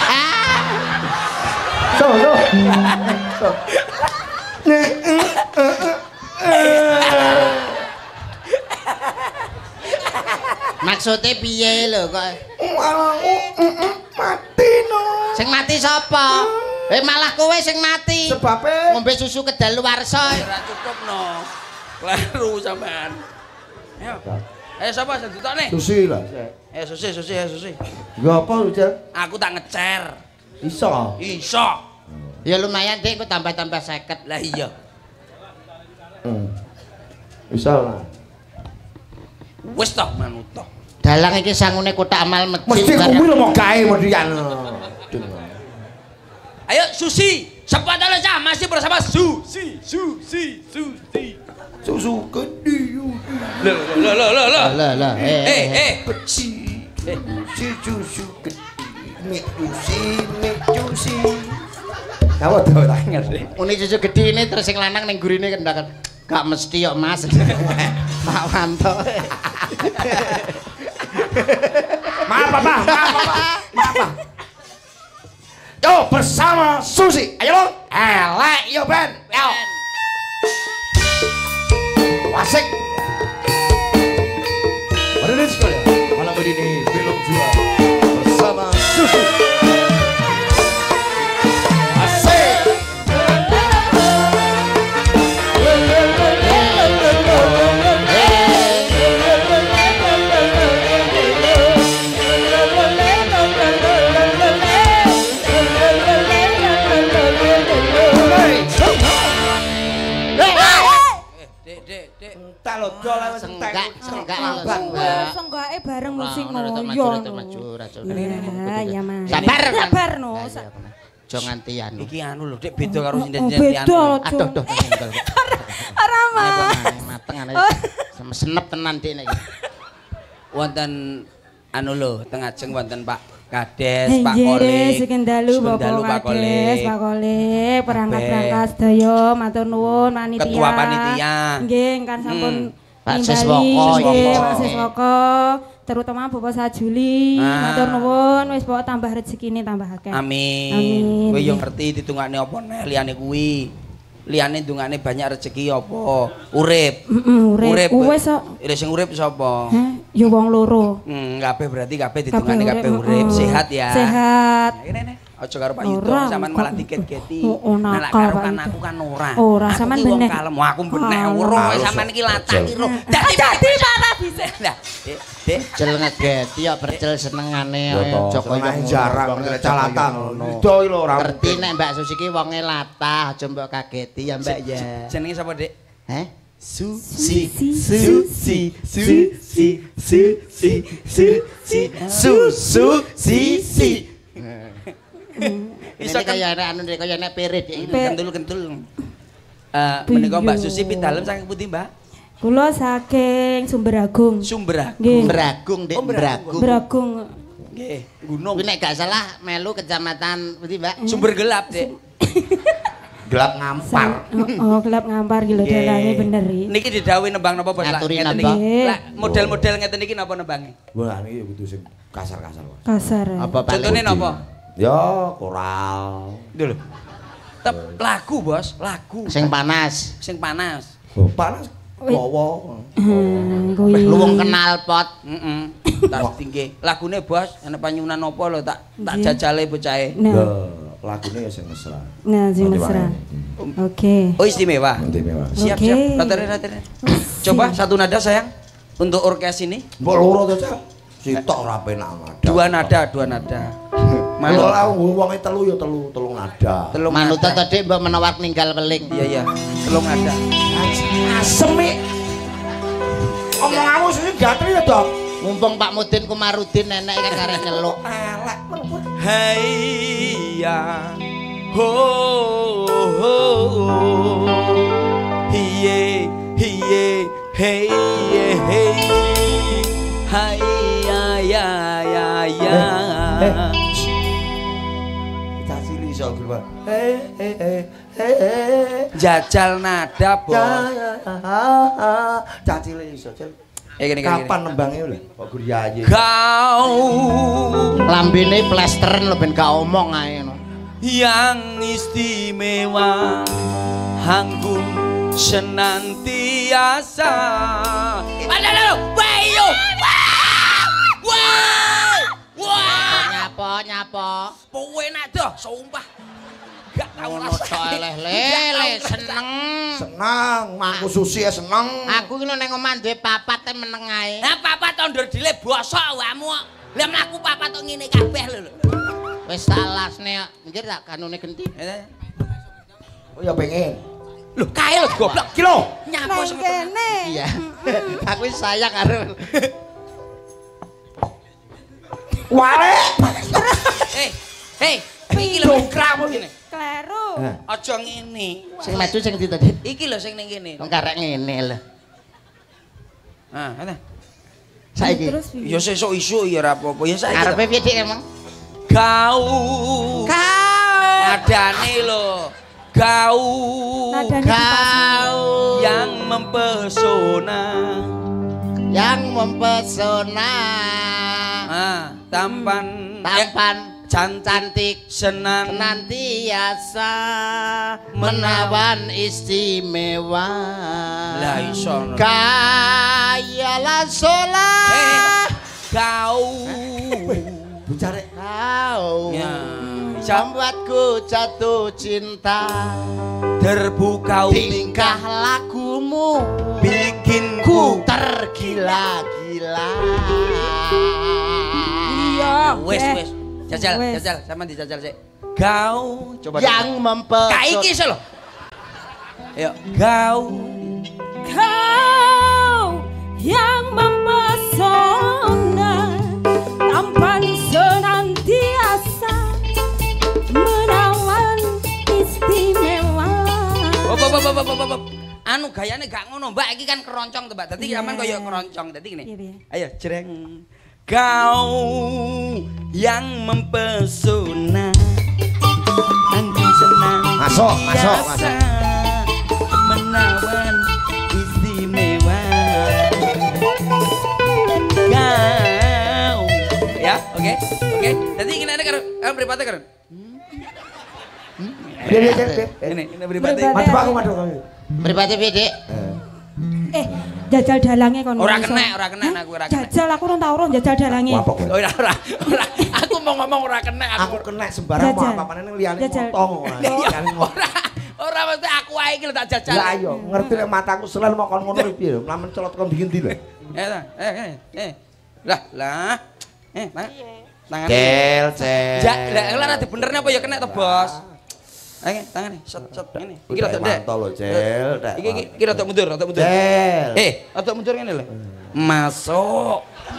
So, so. So. Maksudnya piye lho kok? Mati no. Sing mati sapa? Eh malah kowe sing mati. Sebabe Ngombe susu kedaluwarsa. Ora cukup no. Kleru sampean. Ayo. Ayo sapa sing ditokne? Susi lah. Eh susi susi eh susi. Gak apa Ujar? Aku tak ngecer. Iso. Iso. Ya lumayan deh, kok tambah-tambah seket. Lah iya. Hmm. Iso lah. Wis toh manut toh. Dalang iki sangune kotak amal masjid. Mesti kuwi lho mau gawe modian. Ayo Susi, cepat aja cah, masih bersama Susi, Susi, Susi. susu gede. Lho lho lho lho lho. Lah lah. Eh eh. Beci. Si susu gede. Mik jusi, mik jusi. Kamu tau tak ngerti. Uni susu gede ini terus sing lanang ning gurine kendakan. Gak mesti kok Mas. Pak Wanto. Maaf Papa, maaf Papa. Maaf Pak. Yo bersama Susi. Ayo lo. Elek yo Ben. Yo. Wasik. Hadirin sekalian, malam ini film jual bersama Susi. Asik. Tak lo dolan senggak senggak senggake bareng musik ngoyo. Ya Mas. Sabar sabar no. Aja nganti anu. Iki anu lho, Dik, beda karo sinden-sinden Beda. Aduh, duh. Ora Mateng ana. Senep tenan Dik nek iki. Wonten anu lho, teng ajeng wonten Pak Kades, Pak Kolik. Nggih, sekendalu Bapak Kades, Pak Kolik, perangkat-perangkat sedaya matur nuwun panitia. Ketua panitia. Nggih, kan sampun Pak nimbali, Siswoko, nggih, Siswoko. Pak Siswoko, terutama Bapak Sajuli. Ah. Matur nuwun wis pokok tambah rezekine tambah akeh. Amin. Amin. Kowe yo ngerti ditungakne apa neh liyane kuwi. Liyane ndungane banyak rezeki apa? Urip. Heeh, urip. Wis kok. Ire sing urip sapa? Heh, ya wong loro. Hmm, kabeh berarti kabeh ditungane kabeh urip. heeh. Sehat ya. Sehat. Ya, Rene. Aja karo Pak Yudo Ora, sampean kok. malah diket-keti. Oh, oh, Nah, lek nakal, karo Pak kan Yudo. aku kan ora. Ora, Aku sampean ki wong benek. kalem. Wah, aku benek Ah, ora. halus, Sampean iki latah Jel. ira. Dadi Dadi malah bisa. Lah, Dik, Dik. Jel ngegeti ya percel senengane Joko Joko yang yang jarang calatan. Itu lho ora. ngerti nek Mbak Susi ki wonge latah, aja mbok kageti ya Mbak ya. Jenenge sapa, Dik? Heh? Susi, Susi, Susi, Susi, Susi, Susi, Susu, Sisi. Iso kaya nek anu nek kaya nek pirit iki. Kentul-kentul. Eh, menika Mbak Susi pindalem saking pundi, Mbak? Kula saking Sumber Agung. Sumber. Nggih. Bragung Dik, Oh, Bragung. Bragung. Nggih, gunung. Kuwi nek gak salah melu kecamatan pundi, Mbak? Sumber gelap, Dik. Gelap ngampar. Oh, gelap ngampar iki lho dalange bener iki. Niki didhawuhi nembang napa, Bos? Lah, Ngaturi ngeten nembang. iki. Lah, model-model ngeten iki napa nembange? Wah, ini kudu sing kasar-kasar. Mas. Kasar. Apa paling Contohnya napa? Ya, koral. Itu lho. Tep lagu, Bos, lagu. sing panas? Sing panas. Oh, panas. Wowo. Hmm, kuwi. Luwung kenal pot. Heeh. Tak tinggi. Lagune, Bos, ana panyunan apa lho tak tak Nggih. jajale bocahe. Nah, Lagune ya sing mesra. nah sing Nanti mesra. wae. Oke. Oh, istimewa. Nanti mewah. Siap, Oke. siap. Ratare-ratare. Coba satu nada, sayang. Untuk orkes ini. Mbok loro to, Cak. Sitok ora penak nada. Dua nada, dua nada. Manut Manut. lah wonge telu ya telu, telung nada. Telung Manut nada. tadi mbok menawar ninggal weling. Iya, iya. Telung nada. Asem iki. Omonganmu sing gatel ya, Dok. Mumpung Pak Mudin Kumarudin nenek kan karek nyeluk. Elek menurut. Hai ya. Ho ho. Hiye hiye hey hey. Hai ya ya ya ya. Cacili iso keluar. He he he he. Jajal nada, Bos. Cacili iso, Cil. Eh gini gini. Kapan nembangnya lho? Kok guriyaye. Kau Lambene plesteren lho ben gak omong ae ngono. yang istimewa, anggun senantiasa. Ada lo, wayo, wah, wah, wah. Nyapa nyapa. Powe nak dah, sumpah. Gak tahu Ngono tok lele seneng. Senang, aku Susi ya seneng. Aku ki ning omah duwe papat e meneng ae. Lah papa tondur dile bosok wamu. Lah mlaku papa tok ngene kabeh lho. Wis tak lasne kok. Mikir tak kanune genti. Oh ya pengen. Lho kae lho goblok Ki lho. nyapo Nang sing kene. Iya. Aku wis sayang karo. Wale. Eh, hei, iki lho kramu ngene. Kleru. Aja ngene. Sing maju sing ndi to, Dik? Iki lho sing ning kene. Wong karek ngene lho. Nah, ngene. Saiki. Ya sesuk isuk ya ora apa-apa. Ya saiki. Arepe piye Dik emang? Kau. Kau. Nadane lho. Kau. Kau yang mempesona. Yang mempesona. Ah, tampan. Tampan. Cantik senang senantiasa menawan istimewa. Lah iso kaya lan solah kau Bucare kau ya membuatku jatuh cinta. Terpukau tingkah lakumu bikinku tergila-gila. Iya wes wes jajal, Wes. jajal, sama dijajal sih. Kau coba yang mempesona. Kaiki sih loh. Ayo, kau, kau yang mempesona, tampan senantiasa menawan istimewa. Hop, hop, hop, hop, hop, hop. Anu gayane gak ngono, Mbak. Iki kan keroncong tuh, Mbak. Dadi Yeah. sampean koyo keroncong. Dadi ngene. Iya, iya. Ayo, jreng. Kau yang mempesona, anggun senang Masuk, masuk, biasa, menawan istimewa. Kau, ya, oke, oke. Jadi gini ada kan, eh beripate kan? Biar biar biar. Ini, ini beripate. Beripate. Madu aku madu kamu. Beripate piye, Dik? Eh, jajal dalange kon. Ora kena, ora kena aku ora kena. Jajal aku ora tau ora jajal dalange. Wapok. Ora, ora, ora. Aku mau ngomong ora kena Aku aku. kena sembarang mau Jajal. apa-apane ning liyane Jajal. motong. Liyane motong. Ora, ora mesti aku ae iki lho tak jajal. Lah iya, ngerti lek mataku selen mau kon ngono piye? Lamun celot kon ndi lho. Eh, ta, eh, eh, eh. Lah, lah. Eh, tangan. Tangan. Cel, cel. Ja, lah ora dibenerne apa ya kena to, Bos? Ayo, tangan nih, shot, shot ngene. Iki rada ndek. Mantap lho, Cel. Iki iki iki rada mundur, rada mundur. Cel. Eh, rada mundur ngene lho. Masuk.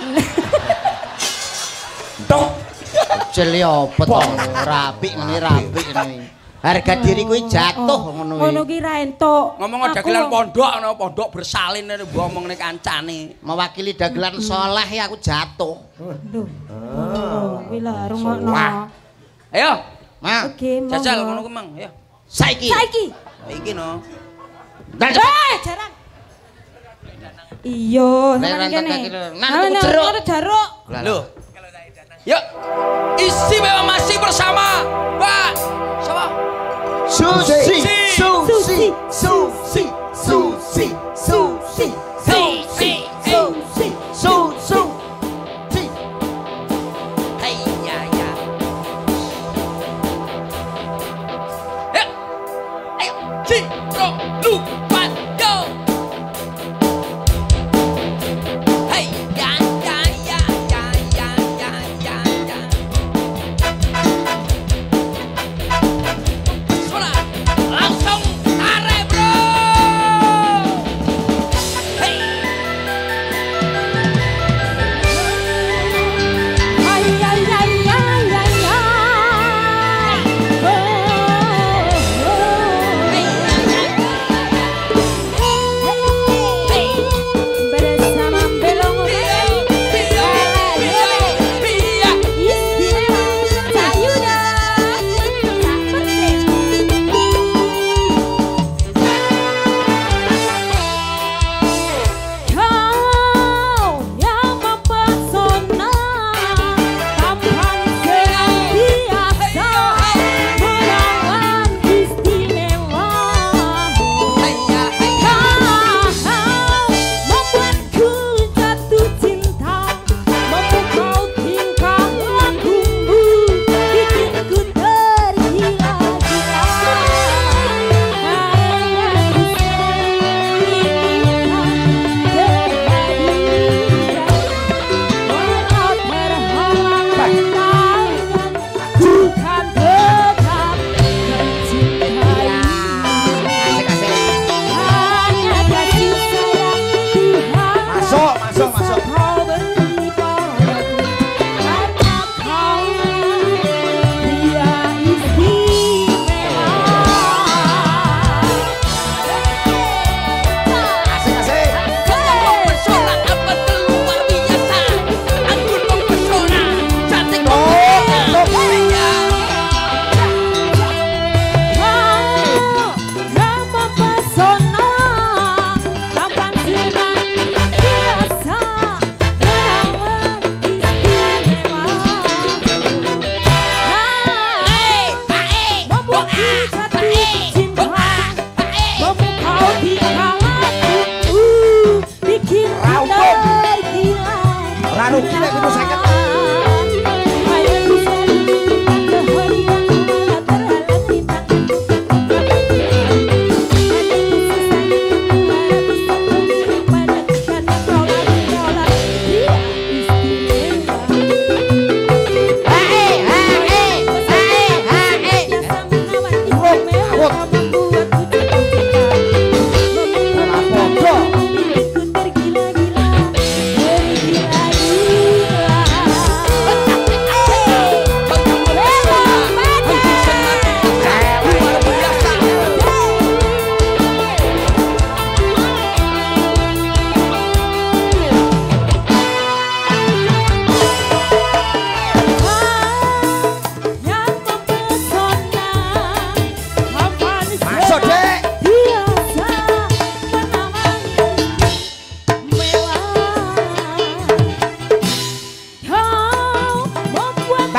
Tok. Jeli apa to? Rapi ngene rapi ngene. Harga diri kuwi jatuh ngono kuwi. Ngono ki ra entuk. Ngomong Aku- dagelan pondok ana pondok bersalin ngene ngomongne kancane. Mewakili dagelan soleh ya aku jatuh. Duh. Oh, kuwi lho rungokno. Wah. Ayo, Nah, Oke, monggo. jajal ngono ku Mang, ayo. saiki. Saiki. Iki no. Dan Eh, jarang. Iya, Nek sampeyan rantak kene. kaki lho. Nah, Nah, tuku nah, jeruk. ada jeruk. Loh. Yuk. Istimewa masih bersama Mbak. Siapa? Susi, Susi. Susi, Susi, Susi, Susi, Susi, Susi, Susi. Hai ya ya. Ayo. Ayo. Ciro lupa yo. Hai ya ya ya ya ya ya ya ya. Sekolah. Langsung.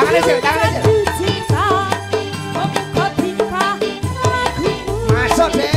Tangannya sih, tangannya sih. Masuk deh.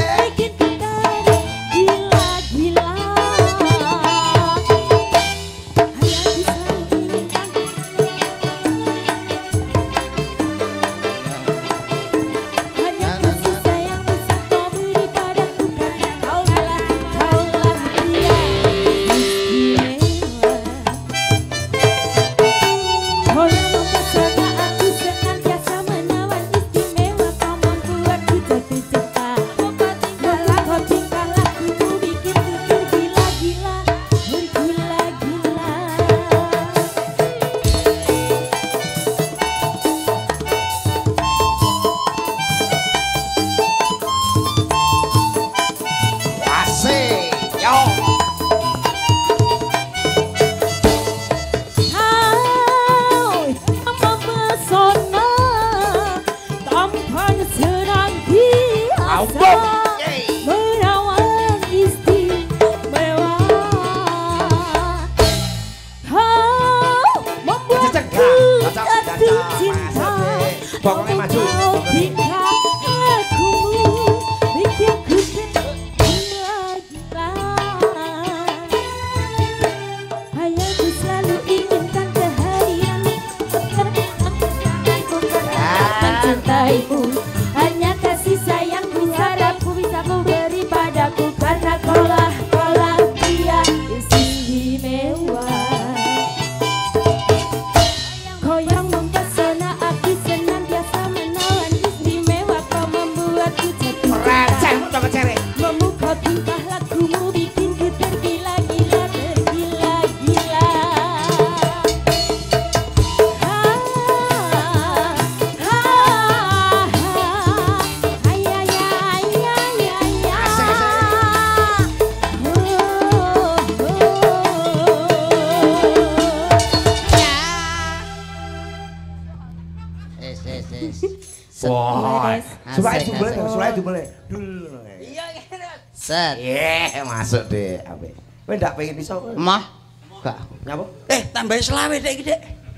Masuk deh, ape. Kowe ndak pengen iso? Mah. Gak. Nyapa? Eh, tambahi selawe dek iki, Dek.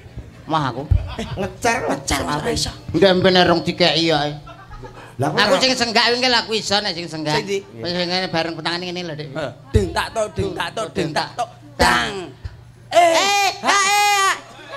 Mah aku. Eh, ngecer, ngecer ora iso. Ndembe rong dikeki ya. Lah aku sing senggak wingi lak aku iso nek sing senggak. Sing ndi? Wis ngene bareng petangane ngene lho, Dik. Ding tak tok, ding tak tok, ding tak tok. Dang. Eh, ha eh.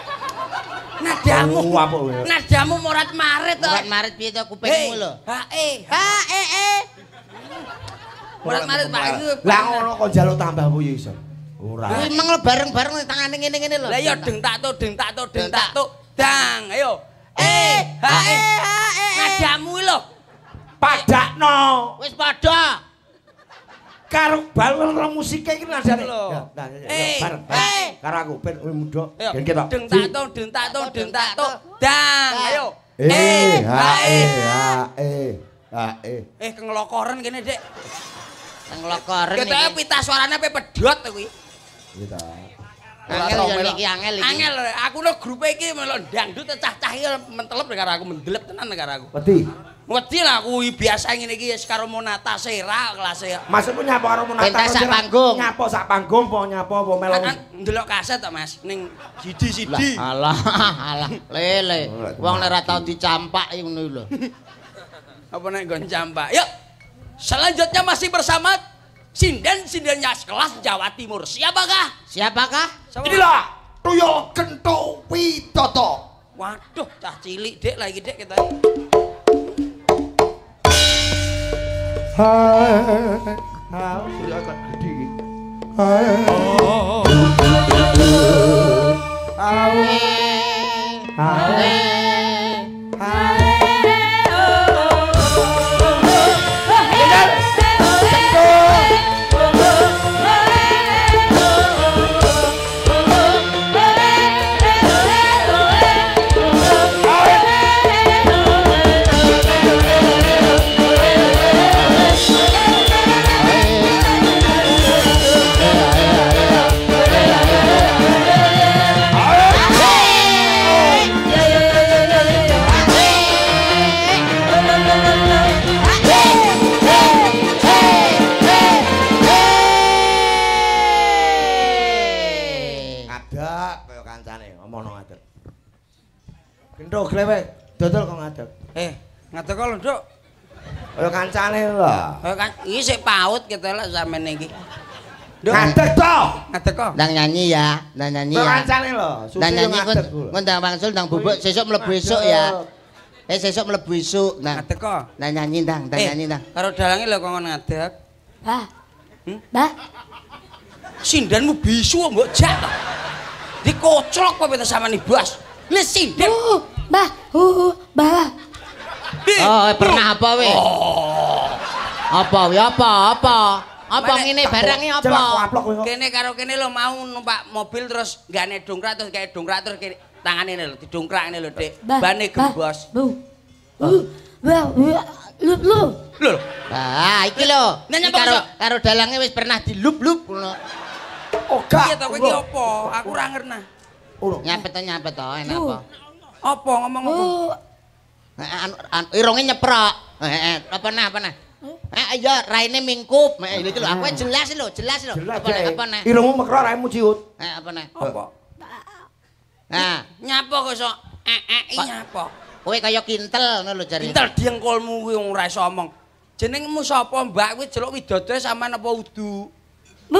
Nadamu apa kowe? Nadamu morat-marit to. Morat-marit piye to kupingmu lho? Ha eh, ha eh eh. Morat-marit Pak iki. Lah ngono kok njaluk tambah apa ya iso? Ora. Kuwi meng bareng-bareng tangane ngene-ngene lho. Lah ya ding tak tok, ding tak tok, ding tak tok. Dang, ayo. Eh, ha eh, ha eh. Nadamu lho. Padakno. Wis padha. Karo bal musike iki nadane. Ya, nah, bareng. Karo aku ben kowe muda. Ben ketok. Ding tak tok, ding tak tok, ding tak tok. Dang, ayo. Eh, ha eh, ha eh. Ha eh. Eh kenglokoren kene, Dik. Kenglokoren iki. Ketoke pita suarane pe pedhot kuwi. Iya ta. Angel ya niki angel iki. Angel, aku lho grupe iki melo dangdut cah-cah iki mentelep karo aku, mendelep tenan karo aku. Wedi. Wedi lah kuwi biasa ngene iki wis karo Monata Sera kelas e. Maksudmu nyapa karo Monata? Pentas sak panggung. Nyapa sak panggung apa nyapa apa melu? Ndelok kaset to, Mas, ning sidi-sidi. Alah, alah, lele. Wong nek ora tau dicampak ngono lho. Apa nek nggon campak? Yuk. Selanjutnya masih bersama sinden-sindennya kelas Jawa Timur. Siapakah? Siapakah? Inilah Tuyul Gento Widodo. Waduh, cah cilik, Dek, lagi Dek kita. Hai. Ah, sudah agak gede iki. Hai. Hai. Hai. Hai. Gendho glewek dodol kok ngadeg. Eh, ngadeg kok lho, Nduk. Kaya kancane lho. Kaya kan iki sik paut kita lek sampeyan iki. Ngadeg to. Ngadeg kok. Ndang nyanyi ya, ndang nyanyi ya. Kaya kancane lho. Ndang nyanyi kon ndang wangsul ndang bubuk sesuk mlebu esuk ya. Eh sesuk mlebu esuk. Nah. Ngadeg kok. Ndang nyanyi ndang, ndang nyanyi ndang. Karo dalange lho kok ngadeg. Mbah. Hmm? Mbah. Sindanmu bisu mbok jak to. Dikoclok apa ta sampean bos. Le sindan. Uh, Mbah, uh, Mbah. Oh, pernah apa we? Oh. Apa ya apa apa? Apa ngene barangnya apa? Kene karo kene lho mau numpak mobil terus gane dongkrak terus kayak dongkrak terus kene tangane lho didongkrak ngene lho, Dik. Bane gembos. Bu. Uh, Mbah, lu lu. Lho. Nah, iki lho. Karo karo dalange wis pernah dilup-lup ngono. Oh, gak. Iya to kowe iki apa? Aku ora ngerna. Nyapet to nyapet to, enak apa? Apa ngomong-ngomong? Anu irunge nyeprok. Heeh, apa nah apa nah? Eh iya raine mingkup. Eh iki lho aku jelas lho, jelas lho. Apa nah apa nah? Irungmu mekro raimu ciut. Eh apa nah? Apa? Nah, nyapa kok sok ee nyapa? Kowe kaya kintel ngono lho jarine. Kintel diengkolmu kuwi ora iso omong. Jenengmu sapa, Mbak? Kuwi jeluk widodare sampean apa udu? Bu.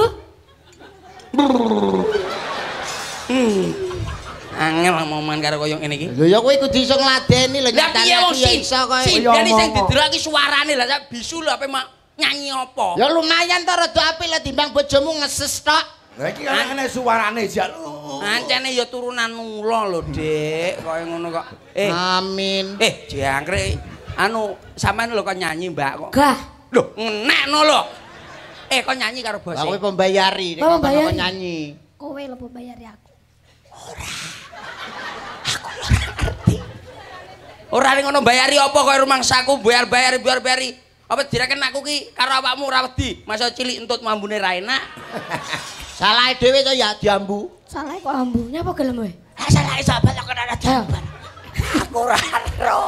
Hmm. Angel omongan karo koyo ngene iki. Lho ya kowe kudu iso ngladeni lho nyatane aku ya iso kowe. Sindene sing didelok iki suarane lha sak bisu lho ape nyanyi apa? Ya lumayan to rada apik lah timbang bojomu ngeses tok. Lah iki kan ngene suarane jan. Ancene ya turunan mula lho, Dik. Kaya ngono kok. Eh. Amin. Eh, jangkrik. Anu sampean lho kok nyanyi, Mbak kok. Gah. Lho, ngenekno lho. Eh, kok nyanyi karo bos. Kowe pembayari nek kok nyanyi. Kowe lho pembayari aku. Ora. Aku ora ngerti. Ora ning ngono bayari apa kowe rumangsaku bayar-bayari bayar-bayari. Apa direken aku ki karo awakmu ora wedi. Masa cilik entut mambune ra enak. Salahe dhewe to ya diambu. Salahe kok ambunya apa gelem kowe? Ha salahe sahabat kok ora diambu. Aku ora ero.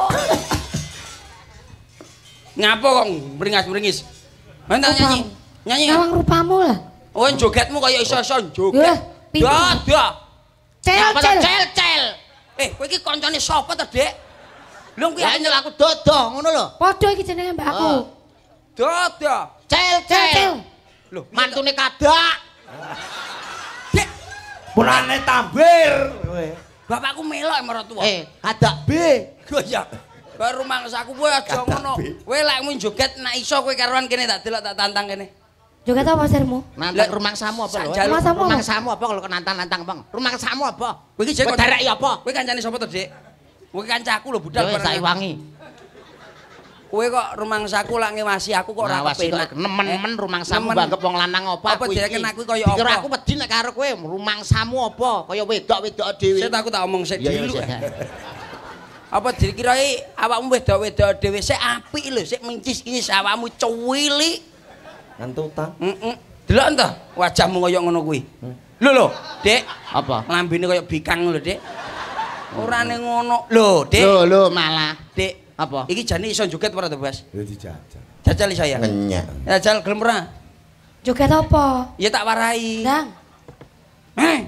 Ngapa kok beringas-beringis? Mana nyanyi? Nyanyi. Nawang rupamu lah. Oh, jogetmu kaya iso-iso joget. Dah, Cel, cel, cel, cel. Eh, kowe iki kancane sapa to, Dik? Lho kuwi anyel aku dodo ngono lho. Padha iki jenenge mbak aku. Dodo. Cel, cel. Lho, mantune kadak. Dik, punane tambir kowe. Bapakku melok maratuwa. Eh, kadak B. Lho ya. Kowe rumangsaku kowe aja ngono. Kowe lekmu joget nek iso kowe karuan kene tak delok tak tantang kene. Joget apa sirmu? Nantang rumangsamu apa lho? Rumangsamu. Rumangsamu apa kalau nantang-nantang, Bang? Rumangsamu apa? Kowe iki jek derek ya apa? Kowe kancane sapa to, Dik? Kowe kancaku lho budal bareng. Sak wangi. Kowe kok rumangsaku lak ngewasi aku kok ora kepenak. Nemen-nemen rumangsamu banggep wong lanang apa aku iki? Apa direken aku kaya apa? Kira aku wedi nek karo kowe rumangsamu apa? Kaya wedok-wedok dhewe. Sik aku tak omong sik dulu. Apa dikirae awakmu wedok-wedok dhewe sik apik lho, sik mencis-incis awakmu cuwilik. Ngantutan. Heeh. Delok ento wajahmu kaya ngono kuwi. Lho lho, Dik. Apa? Lambene kaya bikang lho, Dik. Ora ning ngono. Lho, Dik. Lho, lho malah. Dik. Apa? Iki jane iso joget ora to, Bas? Ya dijajal. Jajal iso ya? Ngenyak. Jajal gelem ora? Joget apa? Ya tak warai. Ndang. Eh.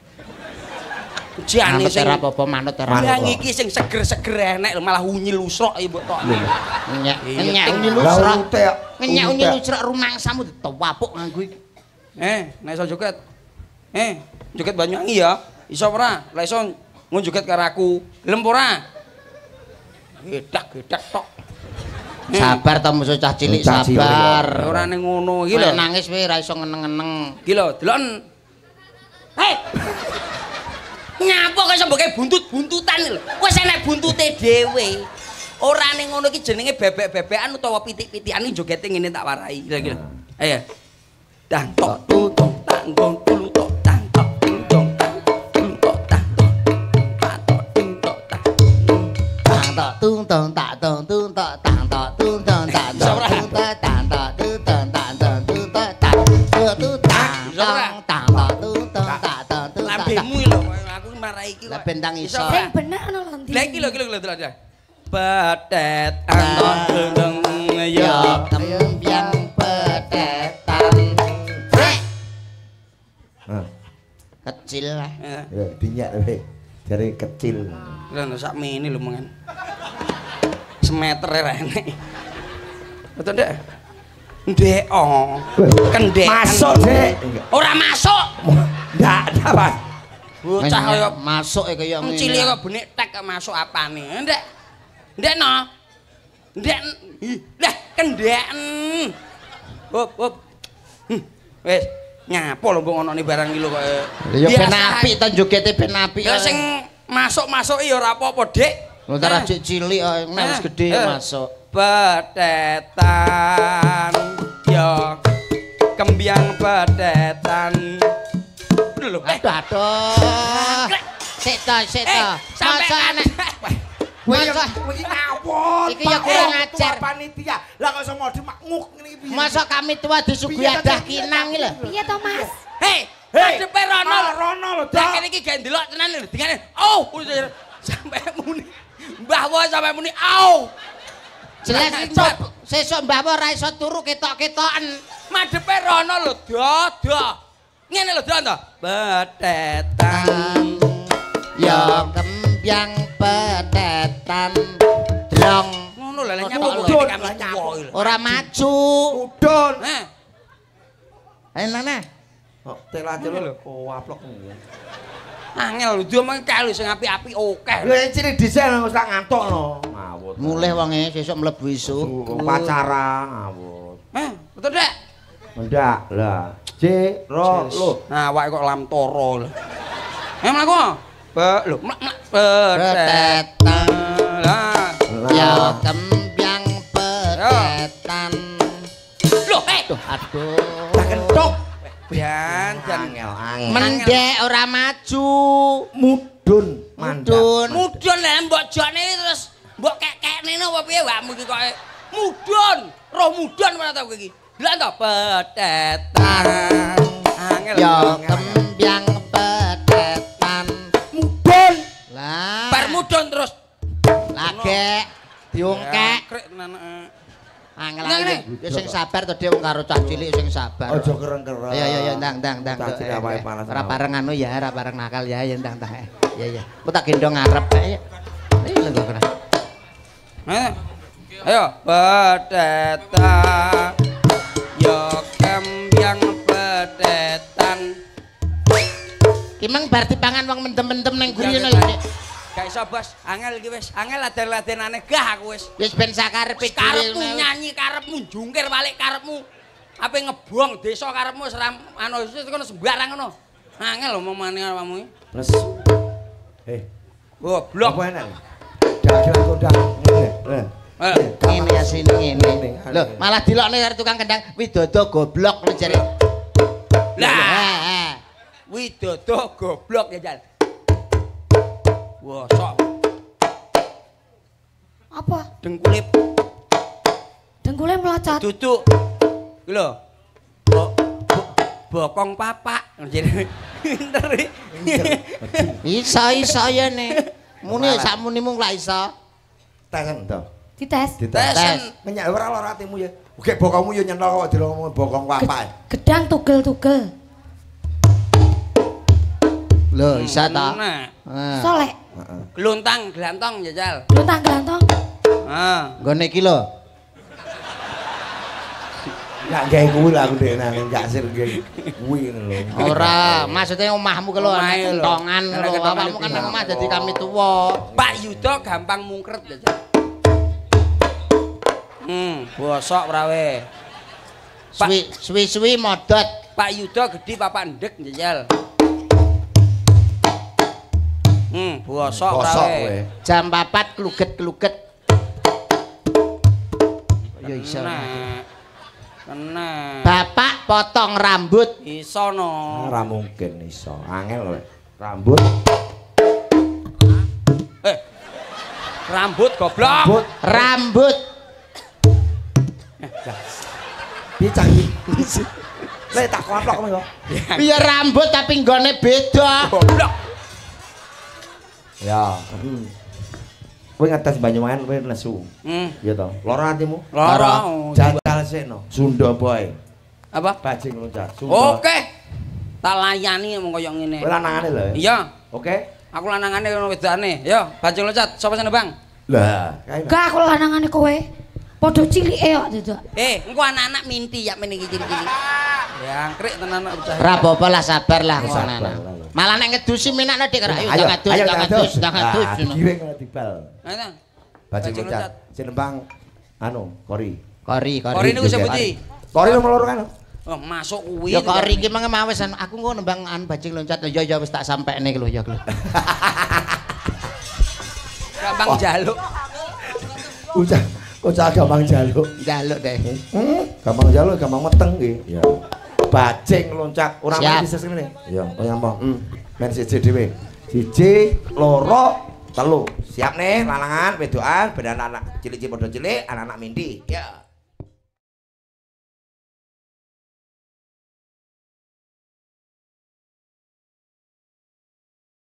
Jane sing apa-apa manut ora. Yang iki sing seger-seger enek malah unyil usrok iki mbok tok. Nyak, nyak Iya. unyil Lah usrok. utek. Nyak unyil usrok rumangsamu ditewapuk nganggo iki. Eh, nek iso joget. Eh, joget Banyuwangi ya. Iso ora? Lah iso ngono joget karo aku. Gelem ora? Gedak-gedak tok. Sabar to musuh cah cilik sabar. Ora ning ngono iki lho. Nangis wae ora iso ngeneng-ngeneng. Iki lho, delok. Hei. Nyapa kok iso mbok buntut-buntutan lho. Wis enek buntute dhewe. Ora ning ngono iki jenenge bebek-bebekan utawa pitik-pitikan iki jogete ngene tak warai. Kira-kira. Ayo. Dang tok tutong tang gong tok tang tok tutong tang tok tang tok tung tok tang tang tok tung tong tak tong tung tok tang tok tung tong tak tong tung tok tang tok tung tong tak tong tung tok tak tung tang tong tang tok tung tong tak tong tung tak lambemu lho aku marai iki lah bendang iso Sing bener ono lho. Lah iki lho iki lho delok delok. Batet angon gendeng ya tembiang petetan. Kecil lah. Ya dinyak wae. Dari kecil. Lha sak mini lho mengen. Semeter ra enek. Betul Dek? Ndek oh. Kendek. Masuk, Dek. Ora masuk. Ndak, ndak, Mas. Bocah kaya masuk e kaya ngene. Cilik kok benik tek kok masuk apane. Ndek. Ndek no. Ndek. Lah kendeken. Hop, hop. Wis nyapo lho mbok ngono barang iki lho kok. Ya ben apik to jogete ben apik. Ya sing masuk-masuk ya ora apa-apa, Dik. Ora cek cilik kok nek wis gedhe masuk. Betetan ya kembyang betetan. Lho, aduh aduh. Sik to, sik to. Masa nek Masa iki ngawon. Iki ya kurang ajar. Panitia. Lah kok iso modhi makmuk ngene piye? Masa kami tua disuguhi adah kinang iki lho. Piye to, Mas? Hei, adepe rono. Rono lho, Dak kene iki gak ndelok tenan lho. Dingane. Oh, sampai muni. Mbah Wo sampai muni au. Jelas sesuk Mbah Wo ora iso turu ketok-ketoken. Madepe rono lho, dodo. Ngene lho, dodo. Betetan ya kembyang betetan drong. Ngono lho nyapa kami tuwa iki lho. Ora maju. Udun. Heh. Enane. Kok telat lho. Oh, aplok ngene. Angel lho, diomong kae sing apik-apik akeh. Lho cilik dhisik wis tak ngantukno. Ngawut. Mulih wonge sesuk mlebu isuk. Pacara ngawut. Heh, betul Dek? Ndak lah. J ro lho. Nah, awake kok lamtoro lho. Eh mlaku. Be lho, mlak betetan. Lah, ya kembyang betetan. Loh, eh. Aduh, aduh. Tak kentuk. Jan jan Angel, angel. Mendek ora maju. Mudun, Mudun. mudun lah mbok jane terus mbok kek-kekne apa piye wakmu iki kok mudun. Roh mudun mana ta kowe iki? Lah to betetan. Angel. Ya kembyang betetan. Mudun. Lah. Bar mudun terus. Lagek diungkek. Krek nanak. Angel-angel. Ya sing sabar to Dek wong karo cah cilik sing sabar. Aja kereng-kereng. Ya ya ya ndang ndang ndang. Cah cilik awake panas. Ora bareng anu ya, ora bareng nakal ya ya ndang ndang. Ya ya. Ku tak gendong ngarep ae. Ayo lho kok. Ayo. Ayo betetan. Ya kembyang betetan. Ki mang bar dipangan wong mendem-mendem ning gurine lho Dek. Gak iso bos, angel iki wis, angel laden-ladenane gah aku wis. Wis ben sakarepe dhewe. Karepmu nyanyi karepmu jungkir balik karepmu. Ape ngebong desa karepmu wis anu wis kono sembarang ngono. Angel lho momane awakmu iki. Terus eh, Goblok. apa enak? Dagelan kondang ngene. Eh, Ngene ya sini ngene. Lho, malah dilokne karo tukang kendang widodo goblok lho jare. lah. Widodo goblok ya Jal. Wah, sok. Apa? Dengkulip Dengkule melocot. duduk. Iki lho. Bo- bo- Bokong papak. Jadi pinter iki. Iso iso ya ne. Muni sak munimu lak iso. Tesen to. Dites. Tesen. Ngenyak ora lara atimu ya. Oke bokongmu yo nyentok kok diromong bokong papak. Gedang tugel-tugel. Lho, isa ta? Nah, Heeh. Solek. Heeh. gelontang glantong jajal. Luntang gelantong. Ah. Nggone iki lho. Enggak gawe kuwi lah aku ndek nang jasir gawe kuwi ngono lho. Ora, maksudnya omahmu ki lho Omahe ana lho. kentongan Ana lho. kentongan Awakmu kan iki. nang omah dadi kami tuwa. Pak Yudo gampang mungkret jajal. Hmm, bosok prawe. Pak Suwi suwi-suwi modot. Pak Yudo gede papak ndek jajal. Hmm, bosok Bosok prawe. kowe. Jam papat kluget-kluget. Ya iso. Nah. Kena. Bapak potong rambut. Iso no. Ora mungkin iso. Angel lho. Rambut. Eh. Rambut goblok. Rambut. Rambut. Piye canggih. Lek tak koplok kok. Piye rambut tapi nggone beda. Goblok. Ya. Heeh. Kowe ngetes Banyuwangen kowe nesu. Hmm. Ya to. Lara atimu? Lara. Jajal sekno. Sunda boy. Apa? Bajing loncat. Sunda. Oke. Tak layani mung koyo ngene. Kowe lanangane lho. Iya. Oke. Aku lanangane kono wedane. Yo, bajing loncat, sapa sing nembang? Lah, kae. Gak aku lanangane kowe. Padha cilike kok dadak. Eh, engko anak-anak minti ya meniki cilik-cilik. Ya, angkrik tenan anak bocah. Ora apa-apa lah, sabar lah Ya, ngono. sabar, lah. Malah nek ngedusi minakne dik ayo Ayo, ngadus, ayo, ngadus, ngadus. Nah, diwe ngono dibal. Ayo ta. Bajing Bajing loncat. loncat. Sing nembang anu, kori. Kori, kori. Kori niku sing pundi? Kori nomor loro kan. Oh, masuk kuwi. Ya kori iki mengke mawis aku engko nembang an bajing loncat. Ya ya wis tak sampekne iki lho ya lho. Gampang jaluk. Ucah, ucah gampang jaluk. Jaluk deh. Hmm, gampang jaluk, gampang meteng nggih. Ya. Bajing loncat, ora Siap. mesti sesene. Ya, oh nyampo. Hmm. Men siji dhewe. Siji, loro, telu. Siap nih, lalangan, wedokan, ben anak-anak cilik-cilik padha cilik, anak-anak mindi. Ya.